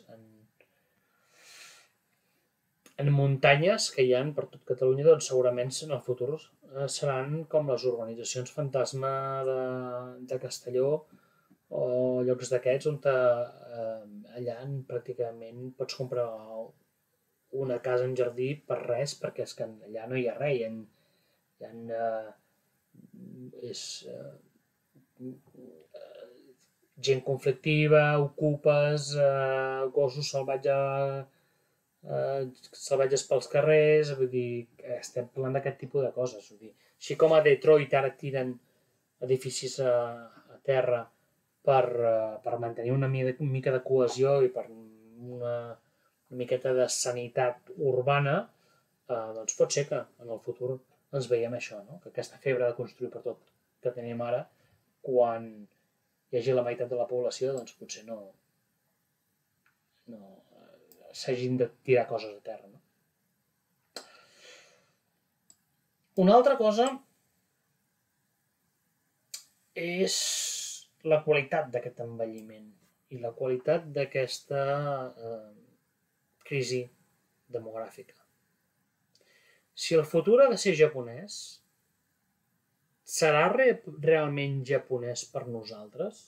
en muntanyes que hi ha per tot Catalunya, doncs segurament en el futur seran com les urbanitzacions fantasma de Castelló o llocs d'aquests on allà pràcticament pots comprar una casa en jardí per res, perquè és que allà no hi ha res, és gent conflictiva, ocupes, gossos salvatges pels carrers, vull dir, estem parlant d'aquest tipus de coses. Vull dir, així com a Detroit ara tiren edificis a terra per mantenir una mica de cohesió i per una miqueta de sanitat urbana, doncs pot ser que en el futur ens veiem això, no? Que aquesta febre de construir per tot que tenim ara, quan hi hagi la meitat de la població, doncs potser no s'hagin de tirar coses a terra. No? Una altra cosa és la qualitat d'aquest envelliment i la qualitat d'aquesta crisi demogràfica. Si el futur ha de ser japonès, serà realment japonès per nosaltres?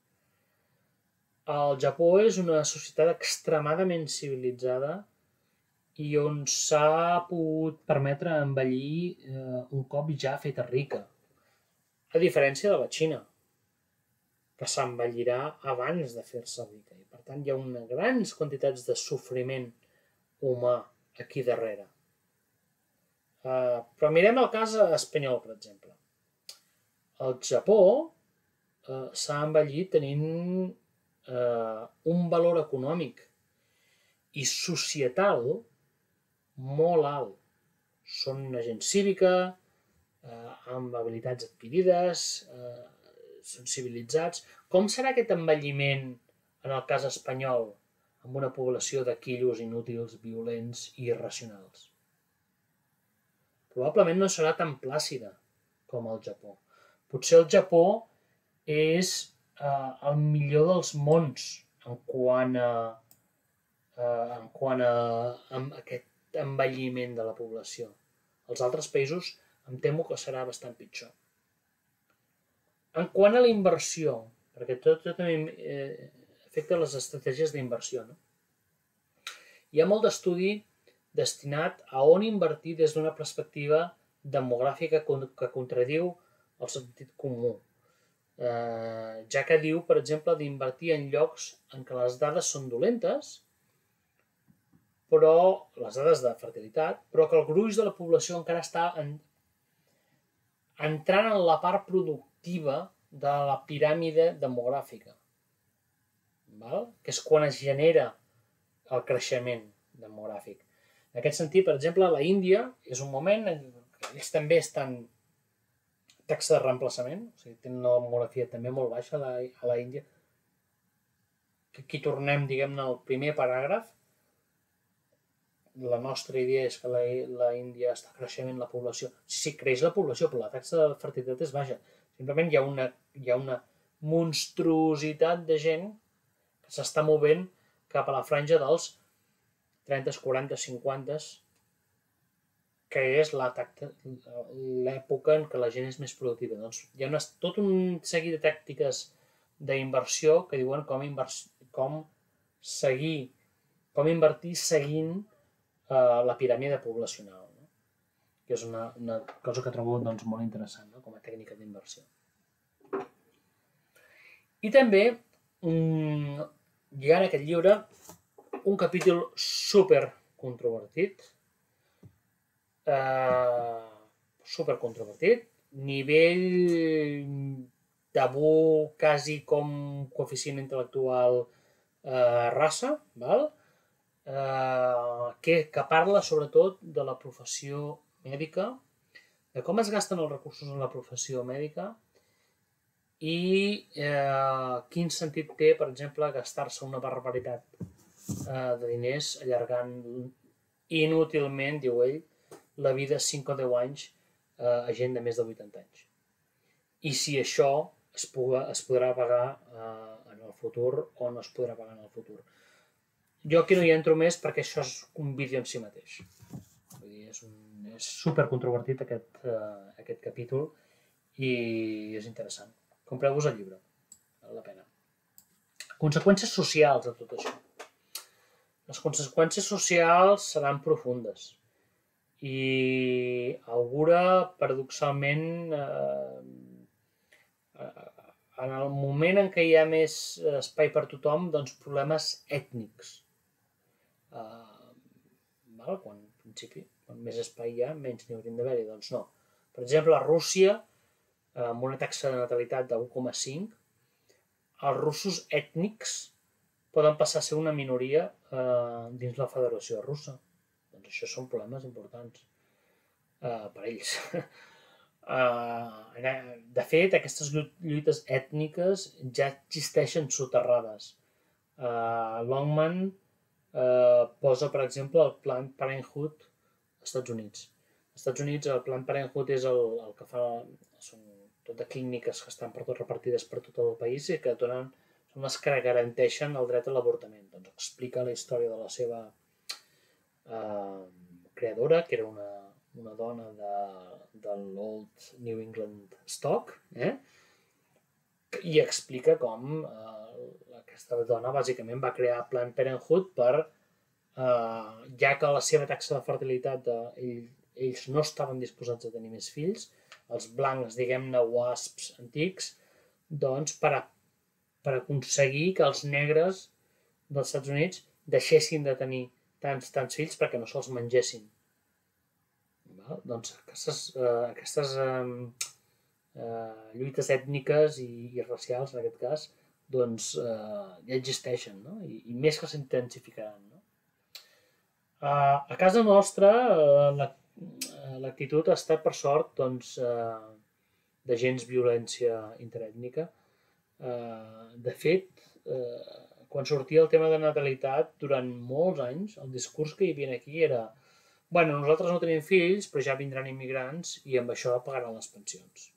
El Japó és una societat extremadament civilitzada i on s'ha pogut permetre envellir un cop ja feta rica. A diferència de la Xina, que s'envellirà abans de fer-se rica. I per tant hi ha unes grans quantitats de sofriment humà aquí darrere. Però mirem el cas espanyol, per exemple. El Japó s'ha envellit tenint un valor econòmic i societal molt alt. Són una gent cívica, amb habilitats adquirides, són civilitzats. Com serà aquest envelliment en el cas espanyol amb una població de quillos inútils, violents i irracionals? Probablement no serà tan plàcida com el Japó. Potser el Japó és el millor dels mons en quant a aquest envelliment de la població. Els altres països em temo que serà bastant pitjor. En quant a la inversió, perquè tot també afecta les estratègies d'inversió, no? Hi ha molt d'estudi destinat a on invertir des d'una perspectiva demogràfica que contradiu el sentit comú. Ja que diu, per exemple, d'invertir en llocs en què les dades són dolentes, però les dades de fertilitat, però que el gruix de la població encara està entrant en la part productiva de la piràmide demogràfica, que és quan es genera el creixement demogràfic. En aquest sentit, per exemple, la Índia és un moment en ells també estan taxa de reemplaçament, o sigui, tenen una demografia també molt baixa a la Índia. Aquí tornem, diguem-ne, al primer paràgraf. La nostra idea és que la Índia està creixement la població. Sí, creix la població, però la taxa de fertilitat és baixa. Simplement hi ha una monstruositat de gent que s'està movent cap a la franja dels 30, 40, 50, que és l'època en què la gent és més productiva. Doncs hi ha tot un seguit de tàctiques d'inversió que diuen com invertir seguint la piràmide poblacional, no? Que és una cosa que trobo doncs, molt interessant, no? Com a tècnica d'inversió. I també hi ha en aquest llibre un capítol super controvertit, nivell tabú quasi com coeficient intel·lectual raça, val? Que parla sobretot de la professió mèdica, de com es gasten els recursos en la professió mèdica i quin sentit té, per exemple, gastar-se una barbaritat de diners allargant inútilment, diu ell, la vida 5 o 10 anys a gent de més de 80 anys. I si això es podrà pagar en el futur o no es podrà pagar en el futur. Jo aquí no hi entro més perquè això és un vídeo en si mateix. Vull dir, és super controvertit aquest capítol i és interessant. Compreu-vos el llibre, val la pena. Conseqüències socials de tot això. Les conseqüències socials seran profundes i augura, paradoxalment, en el moment en què hi ha més espai per tothom, doncs problemes ètnics. Quan, en principi, quan més espai hi ha, menys n'hi haurien d'haver-hi. Doncs no. Per exemple, a Rússia, amb una taxa de natalitat de 1,5, els russos ètnics poden passar a ser una minoria dins la Federació Russa. Doncs això són problemes importants per ells. De fet, aquestes lluites ètniques ja existeixen soterrades. Longman posa, per exemple, el Planned Parenthood als Estats Units. Als Estats Units el Planned Parenthood és el que fa... Són tot de clíniques que estan repartides per tot el país i que són les que garanteixen el dret a l'avortament. Doncs explica la història de la seva creadora, que era una dona de l'Old New England Stock, i explica com aquesta dona bàsicament va crear Planned Parenthood per, ja que la seva taxa de fertilitat ells no estaven disposats a tenir més fills, els blancs, diguem-ne, wasps antics, doncs per aconseguir que els negres dels Estats Units deixessin de tenir tants fills perquè no se'ls mengessin. Doncs aquestes lluites ètniques i racials, en aquest cas, doncs ja existeixen, no? I més que s'intensificaran. No? A casa nostra l'actitud ha estat, per sort, doncs, de gens violència interètnica. De fet, quan sortia el tema de natalitat, durant molts anys, el discurs que hi havia aquí era bueno, nosaltres no tenim fills, però ja vindran immigrants i amb això pagaran les pensions.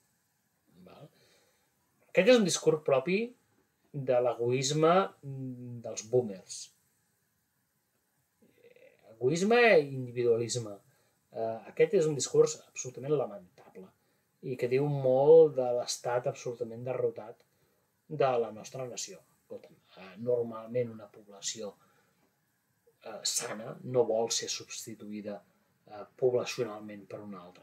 Aquest és un discurs propi de l'egoisme dels boomers. Egoisme i individualisme. Aquest és un discurs absolutament lamentable i que diu molt de l'estat absolutament derrotat de la nostra nació. Normalment una població sana no vol ser substituïda poblacionalment per una altra.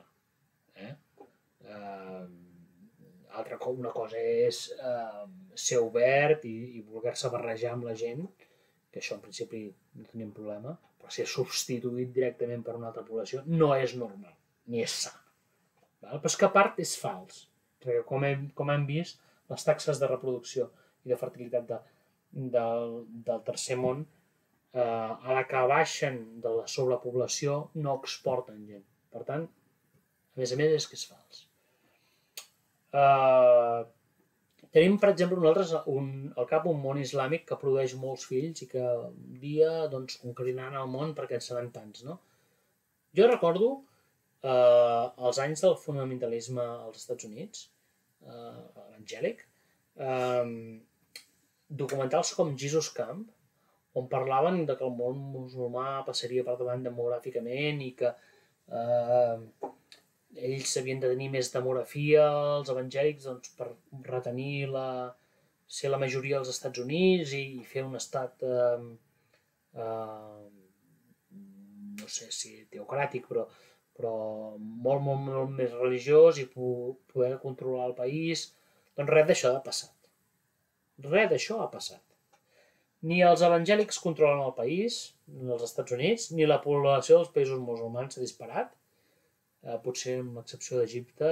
Una cosa és ser obert i voler-se barrejar amb la gent, que això en principi no tenim problema, però ser substituït directament per una altra població no és normal, ni és sa. Però és que a part és fals, perquè com hem vist, les taxes de reproducció i de fertilitat del tercer món, a la que baixen de la sobrepoblació no exporten gent. Per tant, A més, és que és fals. Tenim, per exemple, nosaltres al cap un món islàmic que produeix molts fills i que un dia conqueriran el món perquè en seran tants, no? Jo recordo els anys del fonamentalisme als Estats Units, evangèlic, documentals com Jesus Camp, on parlaven de que el món musulmà passaria per davant demogràficament i que ells havien de tenir més demografia, els evangèlics, per retenir ser la majoria als Estats Units i fer un estat, no sé si teocràtic, però molt, molt, molt més religiós i poder controlar el país. Doncs res d'això ha passat. Res d'això ha passat. Ni els evangèlics controlen el país, ni els Estats Units, ni la població dels països musulmans s'ha disparat, potser amb l'excepció d'Egipte,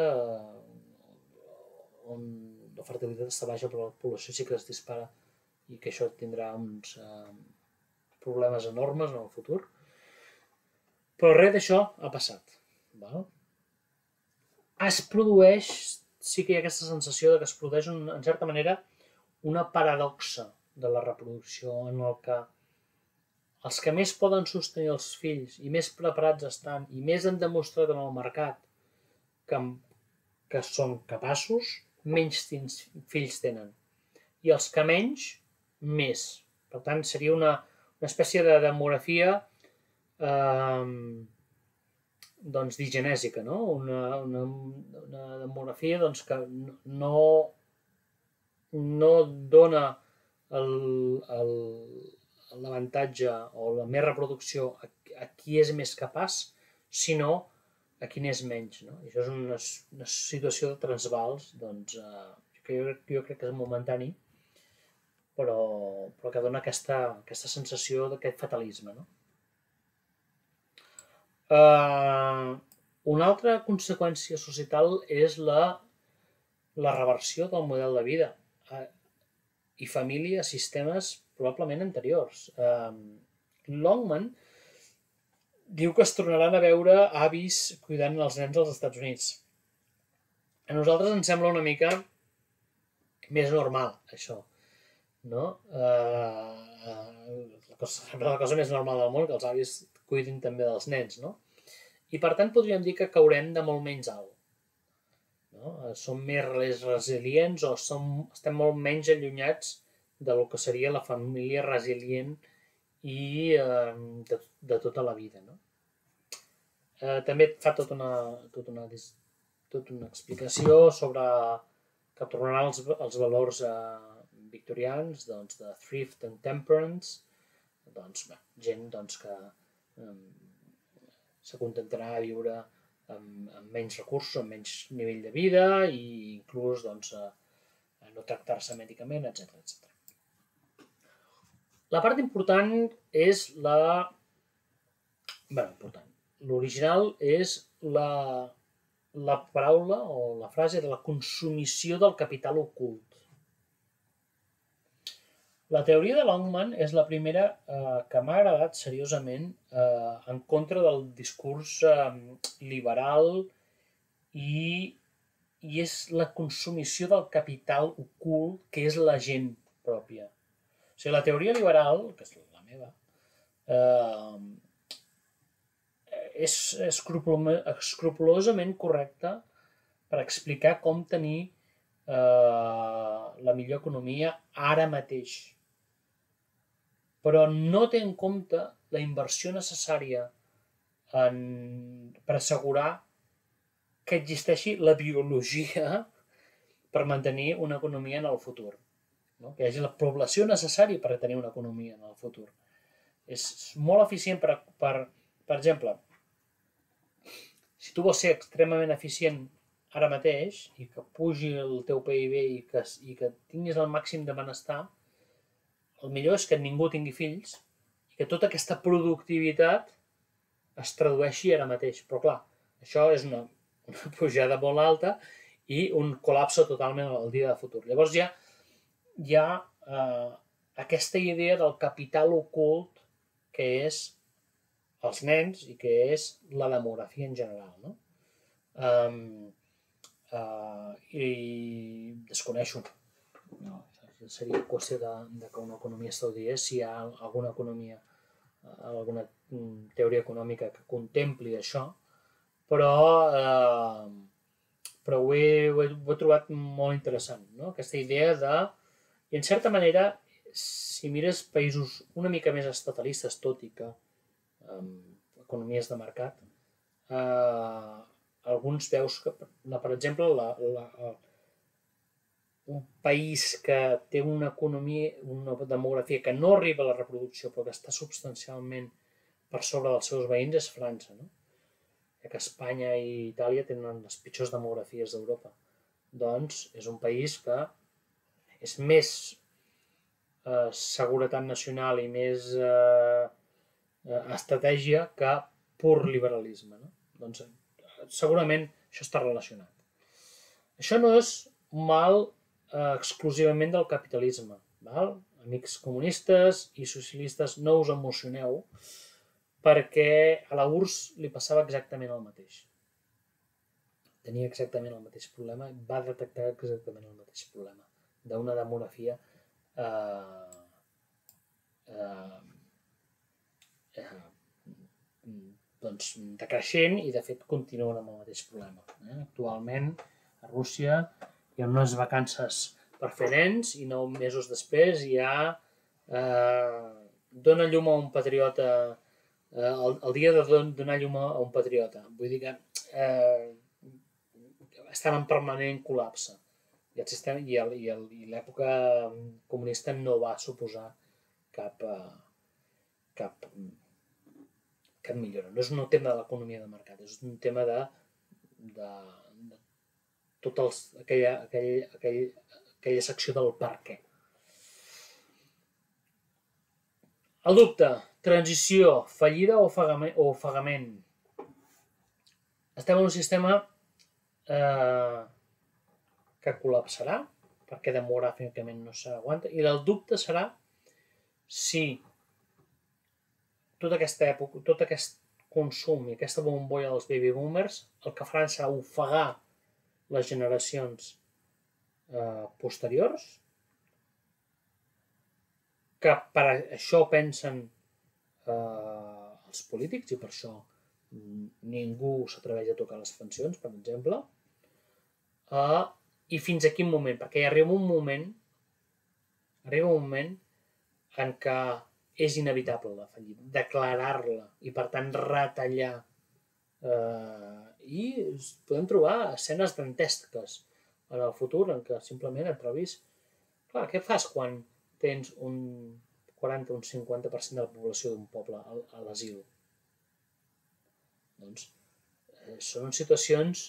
on la fertilitat està baixa però la població sí que es dispara i que això tindrà uns problemes enormes en el futur. Però res d'això ha passat. Val? Es produeix, sí que hi ha aquesta sensació de que es produeix, en certa manera, una paradoxa de la reproducció en el que els que més poden sostenir els fills i més preparats estan i més han demostrat en el mercat que són capaços, menys fills tenen. I els que menys, més. Per tant, seria una espècie de demografia digenèsica, no? Una demografia que no dona l'avantatge o la més reproducció a qui és més capaç, sinó a qui n'és menys. No? I això és una situació de transvals, que jo crec que és momentani, però que dona aquesta sensació d'aquest fatalisme. No? Una altra conseqüència societal és la reversió del model de vida i família a sistemes probablement anteriors. Longman diu que es tornaran a veure avis cuidant els nens als Estats Units. A nosaltres ens sembla una mica més normal, això. No? La cosa més normal del món, que els avis cuidin també dels nens. No? I per tant podríem dir que caurem de molt menys alt. No? Som més resilients o estem molt menys allunyats del que seria la família resilient i de tota la vida. No? També fa tota una explicació sobre que tornaran els valors victorians de thrift and temperance, gent que s'acontentarà a viure amb menys recursos, amb menys nivell de vida i inclús no tractar-se mèdicament, etc. La part important és l'original és la paraula o la frase de la consumició del capital ocult. La teoria de Longman és la primera que m'ha agradat seriosament en contra del discurs liberal i és la consumició del capital ocult que és la gent pròpia. O sigui, la teoria liberal, que és la meva, és escrupolosament correcta per explicar com tenir la millor economia ara mateix. Però no té en compte la inversió necessària per assegurar que existeixi la biologia per mantenir una economia en el futur. No? Que hi hagi la població necessària per tenir una economia en el futur. És molt eficient per exemple, si tu vols ser extremament eficient ara mateix i que pugi el teu PIB i que tinguis el màxim de benestar, el millor és que ningú tingui fills i que tota aquesta productivitat es tradueixi ara mateix. Però clar, això és una pujada molt alta i un col·lapse totalment el dia de futur. Llavors hi ha aquesta idea del capital ocult que és els nens i que és la demografia en general. No? I desconeixo. No, seria qüestió de que una economia estudiés si hi ha alguna economia, alguna teoria econòmica que contempli això, però ho he trobat molt interessant, no? Aquesta idea de... I en certa manera, si mires països una mica més estatalistes, tot i que economies de mercat, alguns veus que, per exemple, un país que té una economia, una demografia que no arriba a la reproducció però que està substancialment per sobre dels seus veïns és França, no? Ja que Espanya i Itàlia tenen les pitjors demografies d'Europa. Doncs és un país que és més seguretat nacional i més estratègia que pur liberalisme, no? Doncs segurament això està relacionat. Això no és mal exclusivament del capitalisme, val? Amics comunistes i socialistes, no us emocioneu, perquè a la URSS li passava exactament el mateix. Tenia exactament el mateix problema, va detectar exactament el mateix problema d'una demografia doncs, decreixent i de fet continuen amb el mateix problema. Actualment a Rússia hi ha unes vacances per fer nens i 9 mesos després hi ha dona llum a un patriota el dia de donar llum a un patriota. Vull dir que estan en permanent col·lapse i el sistema i l'època comunista no va suposar cap millora. No és un tema de l'economia de mercat, és un tema de tota aquella secció del per què. El dubte, transició, fallida o ofegament. Estem en un sistema que col·lapsarà perquè demogràficament no s'aguanta i el dubte serà si tota aquesta època, tot aquest consum i aquesta bombolla dels baby boomers el que faran serà ofegar les generacions posteriors que per això pensen els polítics i per això ningú s'atreveix a tocar les pensions, per exemple, i fins a quin moment, perquè hi arriba un moment en què és inevitable la fallida, declarar-la i per tant retallar i podem trobar escenes dantesques en el futur en què simplement et trobis... Clar, què fas quan tens un 40 o un 50% de la població d'un poble a l'asil? Doncs són situacions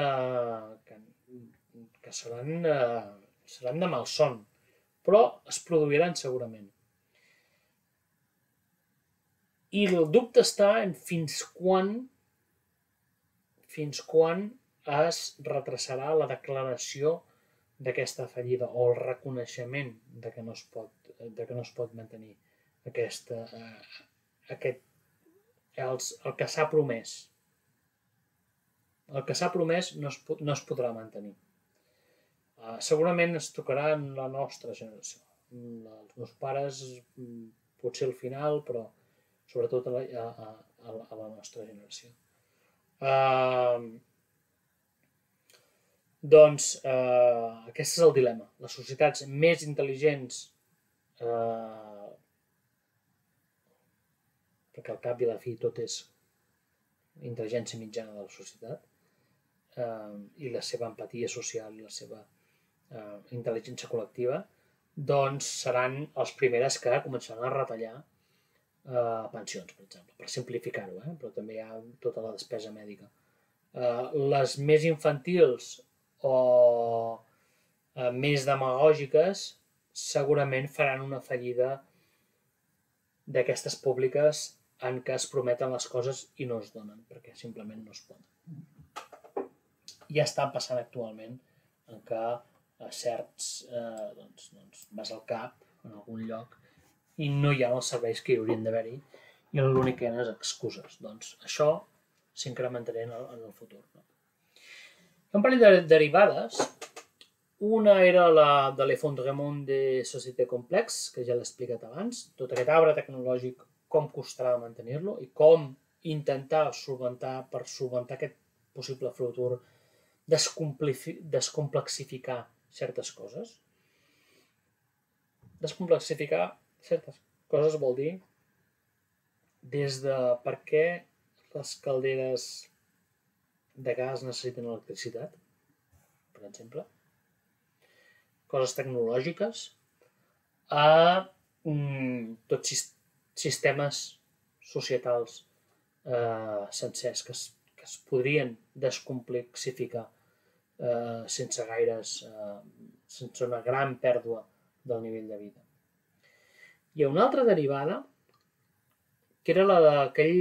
que seran de malson, però es produiran segurament. I el dubte està en fins quan es retrasarà la declaració d'aquesta fallida o el reconeixement de que no es pot mantenir el que s'ha promès. El que s'ha promès no es podrà mantenir. Segurament es tocarà en la nostra generació. Els meus pares potser al final, però sobretot a la nostra generació. Doncs aquest és el dilema. Les societats més intel·ligents, perquè al cap i a la fi tot és intel·ligència mitjana de la societat, i la seva empatia social i la seva intel·ligència col·lectiva, doncs seran els primeres que començaran a retallar pensions, per exemple, per simplificar-ho, però també hi ha tota la despesa mèdica. Les més infantils o més demagògiques segurament faran una fallida d'aquestes públiques en què es prometen les coses i no es donen, perquè simplement no es poden. Ja està passant actualment en què a certs vas al CAP en algun lloc i no hi ha els serveis que hi haurien d'haver-hi i l'únic que hi ha és excuses. Doncs això s'incrementarà en el futur. No? Un parell de derivades. Una era la de l'effondrement de société complex, que ja l'he explicat abans, tot aquest arbre tecnològic, com costarà mantenir-lo i com intentar solventar aquest possible futur, descomplexificar certes coses. Descomplexificar certes coses vol dir des de per què les calderes de gas necessiten electricitat, per exemple, coses tecnològiques, a tots sistemes societals sencers que es podrien descomplexificar sense una gran pèrdua del nivell de vida. Hi ha una altra derivada, que era la d'aquell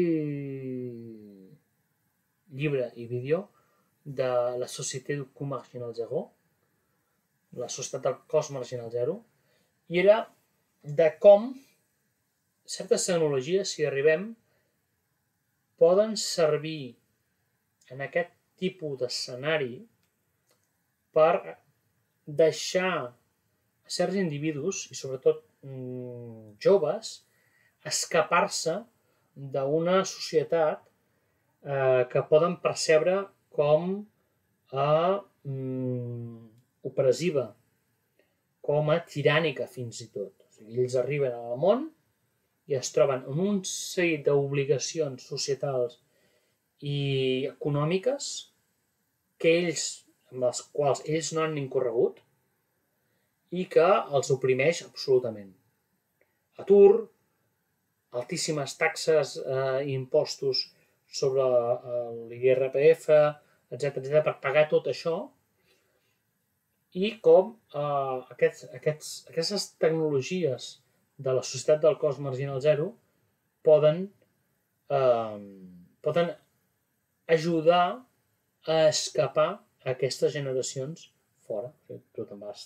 llibre i vídeo de la Société du coût marginal zéro, la societat del cost marginal zero, i era de com certes tecnologies, si arribem, poden servir en aquest tipus d'escenari per deixar certs individus, i sobretot joves, escapar-se d'una societat que poden percebre com a opressiva, com a tirànica fins i tot. O sigui, ells arriben al món i es troben amb un seguit d'obligacions societals i econòmiques amb les quals ells no han incorregut i que els oprimeix absolutament. Atur, altíssimes taxes i impostos sobre l'IRPF, etc., per pagar tot això, i com aquestes tecnologies de la societat del cost marginal zero poden ajudar a escapar aquestes generacions fora. Tu te'n vas,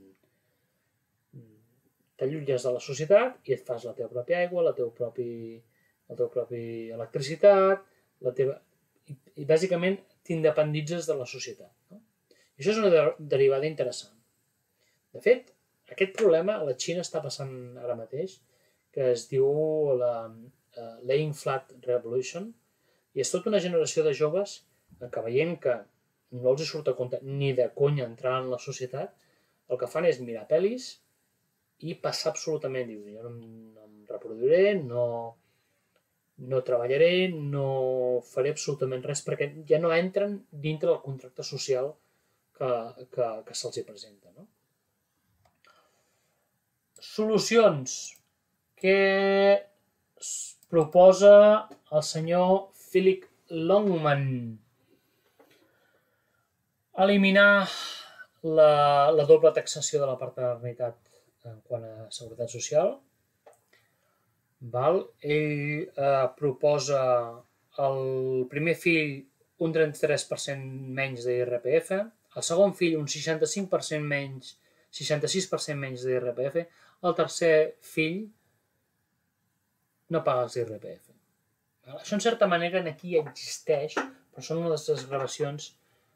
t'allunges de la societat i et fas la teva pròpia aigua, la teva pròpia electricitat, i bàsicament t'independitzes de la societat. I això és una derivada interessant. De fet, aquest problema a la Xina està passant ara mateix, que es diu la Laying Flat Revolution, i és tota una generació de joves que veient que no els surt a compte ni de conya entrar en la societat, el que fan és mirar pel·lis i passar absolutament, diu, jo no em reproduiré, no treballaré, no faré absolutament res, perquè ja no entren dintre del contracte social que se'ls presenta. No? Solucions que proposa el senyor Philip Longman. Eliminar la doble taxació de la paternitat en quant a seguretat social. Ell proposa el primer fill un 33% menys d'IRPF, el segon fill un 65% menys, 66% menys d'IRPF, el tercer fill no paga els IRPF. Això, en certa manera, aquí existeix, però són unes desgravacions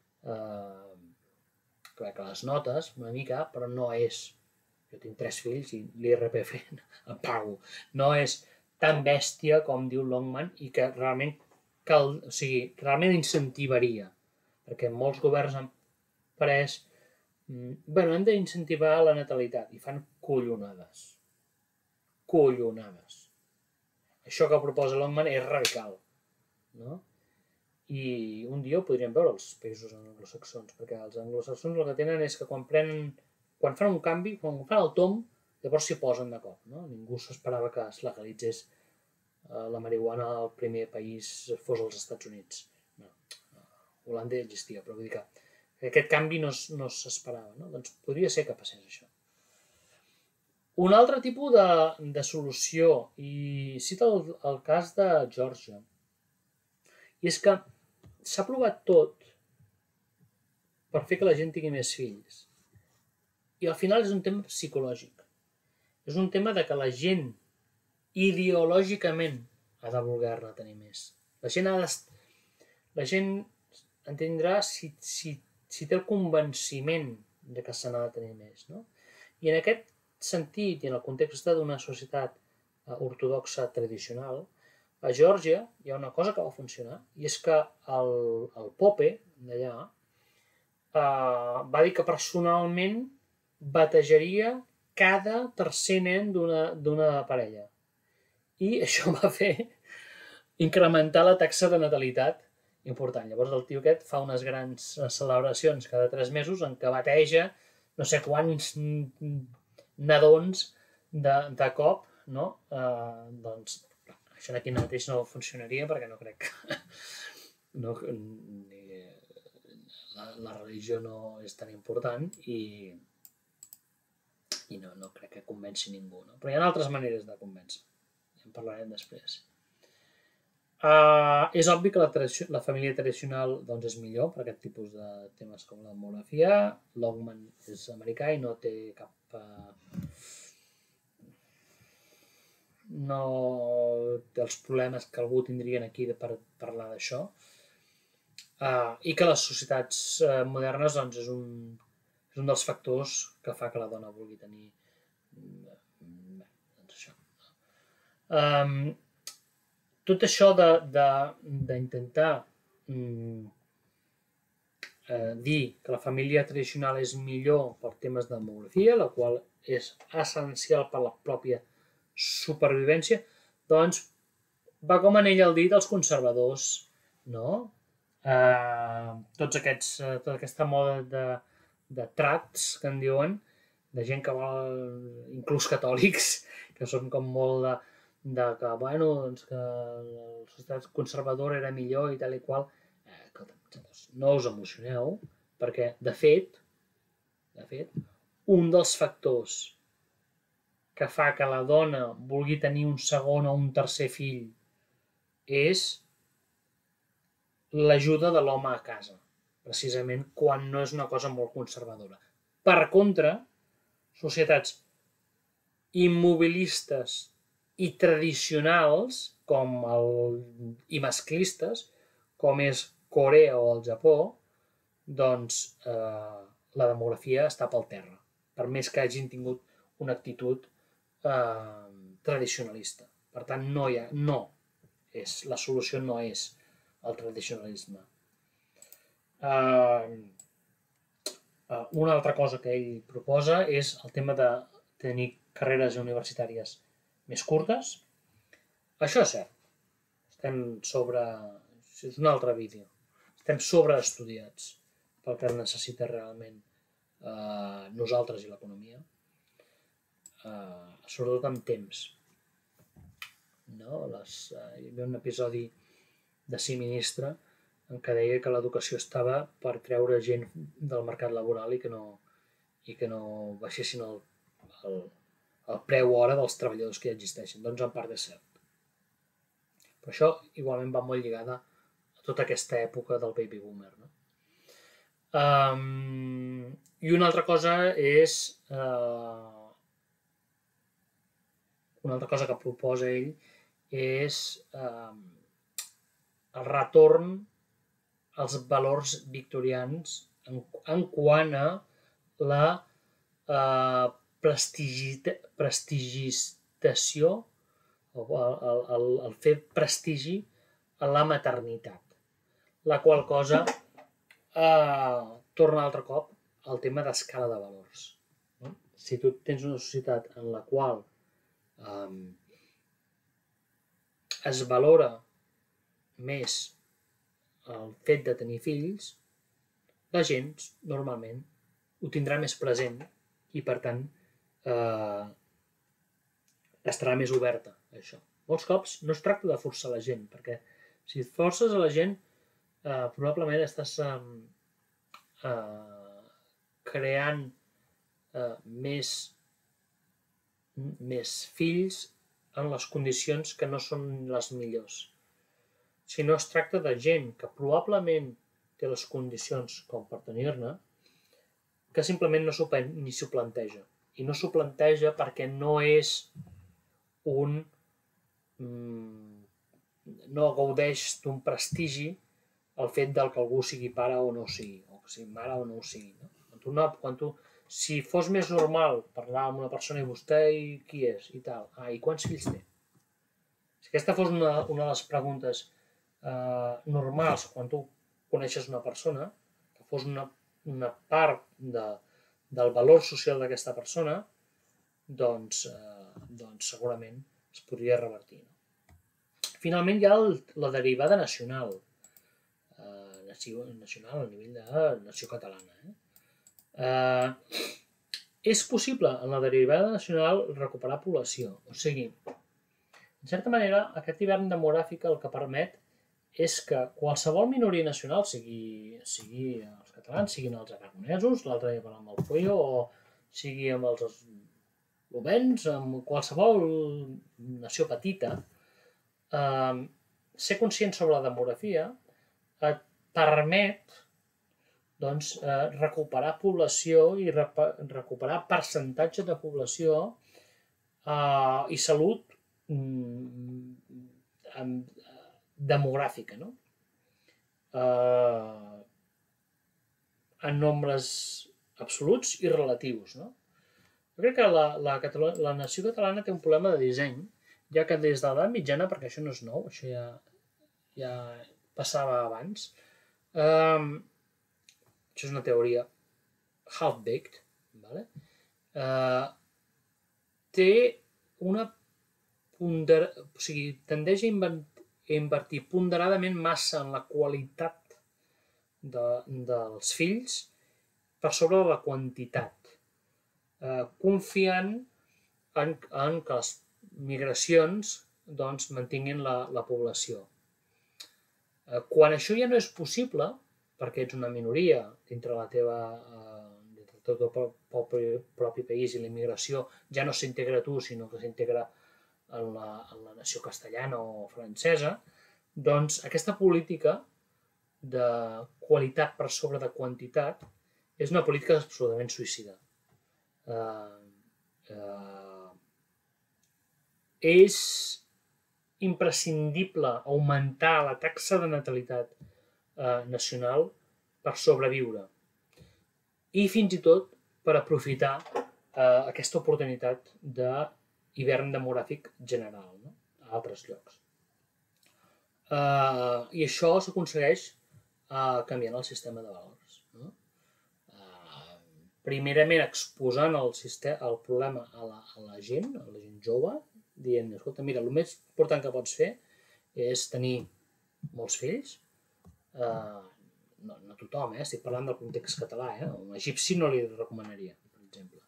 que les notes una mica, però no és... Jo tinc 3 fills i l'IRPF em pago. No és tan bèstia com diu Longman i que realment realment incentivaria, perquè molts governs han pres hem d'incentivar la natalitat i fan collonades. Això que proposa Longman és radical, no? I un dia ho podríem veure als països anglosaxons, perquè els anglosaxons el que tenen és que quan fan un canvi, quan fan el tomb, llavors s'hi posen de cop, no? Ningú s'esperava que es legalitzés la marihuana al primer país fos als Estats Units. No, Holanda ja existia, però vull dir que aquest canvi no s'esperava, no? Doncs podria ser que passés això. Un altre tipus de solució, i cita el cas de Geòrgia, i és que s'ha provat tot per fer que la gent tingui més fills. I al final és un tema psicològic. És un tema de que la gent ideològicament ha de voler-ne tenir més. La gent entendrà si si té el convenciment de que se n'ha de tenir més. No? I en aquest sentit, i en el context d'una societat ortodoxa tradicional, a Geòrgia hi ha una cosa que va funcionar, i és que el Pope d'allà va dir que personalment batejaria cada tercer nen d'una parella. I això va fer incrementar la taxa de natalitat important. Llavors el tio aquest fa unes grans celebracions cada 3 mesos en què bateja no sé quants nadons de cop, no? Doncs això aquí mateix no funcionaria perquè no crec que no, la religió no és tan important i no crec que convenci ningú. No? Però hi ha altres maneres de convèncer. Ja en parlarem després. És obvi que la família tradicional doncs, és millor per aquest tipus de temes com la demografia. Longman és americà i no té cap... no té els problemes que algú tindrien aquí per parlar d'això. I que les societats modernes doncs, és un dels factors que fa que la dona vulgui tenir doncs això. Tot això d'intentar dir que la família tradicional és millor per temes de demografia, la qual és essencial per la pròpia supervivència, doncs va com anell al dit als conservadors, no? Tota aquesta moda de trats que en diuen, de gent que vol, inclús catòlics, que són com molt de que, bueno, doncs que la societat conservadora era millor i tal i qual. No us emocioneu, perquè, de fet, un dels factors que fa que la dona vulgui tenir un segon o un tercer fill és l'ajuda de l'home a casa, precisament quan no és una cosa molt conservadora. Per contra, societats immobilistes i tradicionals i masclistes, com és Corea o el Japó, doncs la demografia està pel terra, per més que hagin tingut una actitud tradicionalista. Per tant, la solució no és el tradicionalisme. Una altra cosa que ell proposa és el tema de tenir carreres universitàries més curtes. Això és cert. És un altre vídeo. Estem sobreestudiats pel que necessita realment nosaltres i l'economia. Sobretot amb temps. No? Hi havia un episodi de Siministre en què deia que l'educació estava per treure gent del mercat laboral i que no baixessin el preu hora dels treballadors que ja existeixen. Doncs en part és cert. Però això igualment va molt lligada a tota aquesta època del baby boomer. No? I una altra cosa és... una altra cosa que proposa ell és el retorn als valors victorians en quant a la prestigitació o el fer prestigi a la maternitat, la qual cosa torna altre cop al tema d'escala de valors. No? Si tu tens una societat en la qual es valora més el fet de tenir fills, la gent normalment ho tindrà més present i per tant estarà més oberta a això. Molts cops no es tracta de forçar la gent, perquè si et forces a la gent probablement estàs creant més fills en les condicions que no són les millors. Si no es tracta de gent que probablement té les condicions com per tenir-ne, que simplement ni s'ho planteja. I no s'ho planteja perquè no és no gaudeix d'un prestigi el fet del que algú sigui pare o no sigui, o sigui mare o no ho sigui. Si fos més normal parlar amb una persona i vostè qui és i tal, i quants fills té? Si aquesta fos una de les preguntes normals quan tu coneixes una persona, que fos una part del valor social d'aquesta persona, doncs segurament es podria revertir. Finalment hi ha la derivada nacional, nacional a nivell de nació catalana. És possible en la derivada nacional recuperar població, o sigui, en certa manera, aquest hivern demogràfic el que permet és que qualsevol minoria nacional, sigui els catalans, siguin els aragonesos, l'altre dia parlant amb el Pueyo, o sigui amb els eslovens, amb qualsevol nació petita, ser conscient sobre la demografia et permet recuperar població i recuperar percentatge de població i salut demogràfica, no? En nombres absoluts i relatius, no? Jo crec que la nació catalana té un problema de disseny, ja que des de l'edat mitjana, perquè això no és nou, això ja passava abans, això és una teoria half-baked, té una o sigui, tendeix a invertir ponderadament massa en la qualitat dels fills per sobre de la quantitat, confiant en que les migracions mantinguin la població. Quan això ja no és possible, perquè ets una minoria dintre del teu propi país i la immigració ja no s'integra a tu, sinó que s'integra en la nació castellana o francesa, doncs aquesta política de qualitat per sobre de quantitat és una política absolutament suïcida. És imprescindible augmentar la taxa de natalitat nacional per sobreviure i fins i tot per aprofitar aquesta oportunitat d'hivern demogràfic general a altres llocs. I això s'aconsegueix canviant el sistema de valors. Primerament exposant el problema a la gent jove, dient, escolta, mira, el més important que pots fer és tenir molts fills, no tothom, estic parlant del context català, un egipci no li recomanaria, per exemple,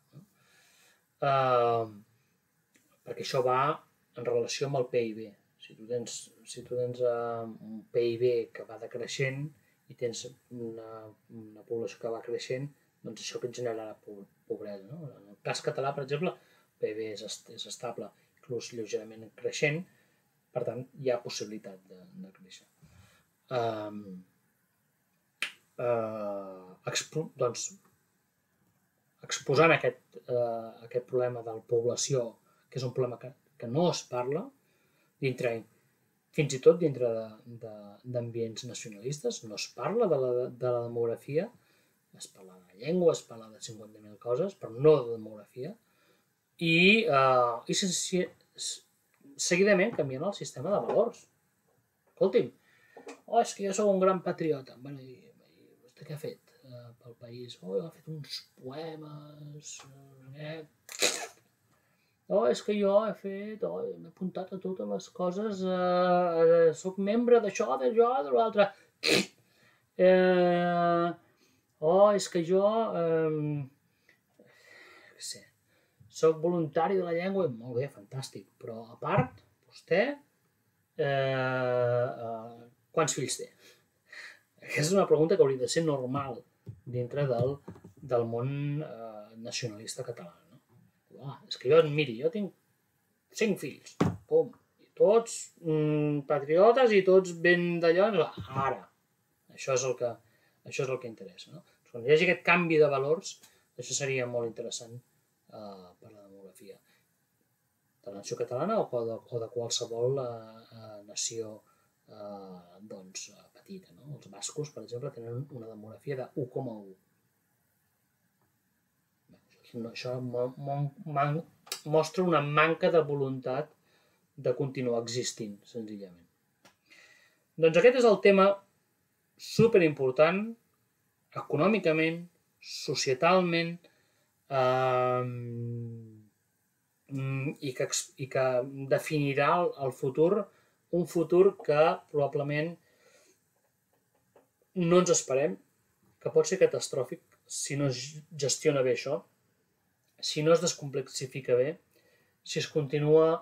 perquè això va en relació amb el PIB. Si tu tens un PIB que va decreixent i tens una població que va creixent, doncs això que et generarà pobresa. En el cas català, per exemple, el PIB és estable, inclús lleugerament creixent, per tant, hi ha possibilitat de créixer. Doncs, exposant aquest problema de la població, que és un problema que no es parla, fins i tot dintre d'ambients nacionalistes, no es parla de la demografia, es parla de llengua, es parla de 50.000 coses, però no de demografia, i seguidament canviant el sistema de valors. Escolti'm, és que jo soc un gran patriota. Bueno, i vostè què ha fet pel país? Ha fet uns poemes... és que jo m'he apuntat a totes les coses, soc membre d'això, de l'altre. És que jo... soc voluntari de la llengua, molt bé, fantàstic, però a part, vostè, quants fills té? Aquesta és una pregunta que hauria de ser normal dintre del món nacionalista català. És que jo tinc 5 fills, pum, i tots patriotes i tots ben d'allò, ara. Això és el que interessa. Quan hi hagi aquest canvi de valors, això seria molt interessant per la demografia de la nació catalana o de qualsevol nació petita. petita, no? Els bascos, per exemple, tenen una demografia de 1,1. Això mostra una manca de voluntat de continuar existint, senzillament. Doncs aquest és el tema superimportant, econòmicament, societalment, i que definirà el futur, un futur que probablement no ens esperem, que pot ser catastròfic si no es gestiona bé això, si no es descomplexifica bé, si es continua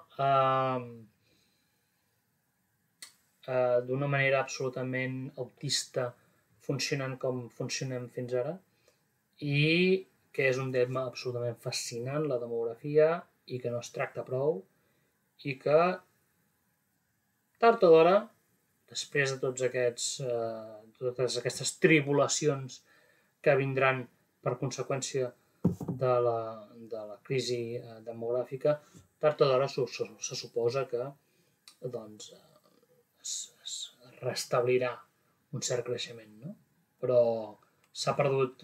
d'una manera absolutament autista funcionant com funcionem fins ara, i que és un tema absolutament fascinant, la demografia, i que no es tracta prou, i que tard o d'hora, després de totes aquestes tribulacions que vindran per conseqüència de la crisi demogràfica, tard o d'hora se suposa que doncs, es restablirà un cert creixement, no? Però s'ha perdut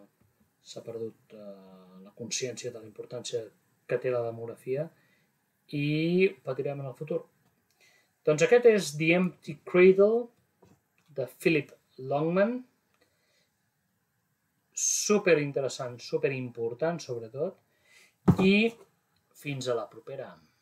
la consciència de la importància que té la demografia i patirem en el futur. Doncs aquest és The Empty Cradle de Philip Longman, superinteressant, superimportant sobretot, i fins a la propera.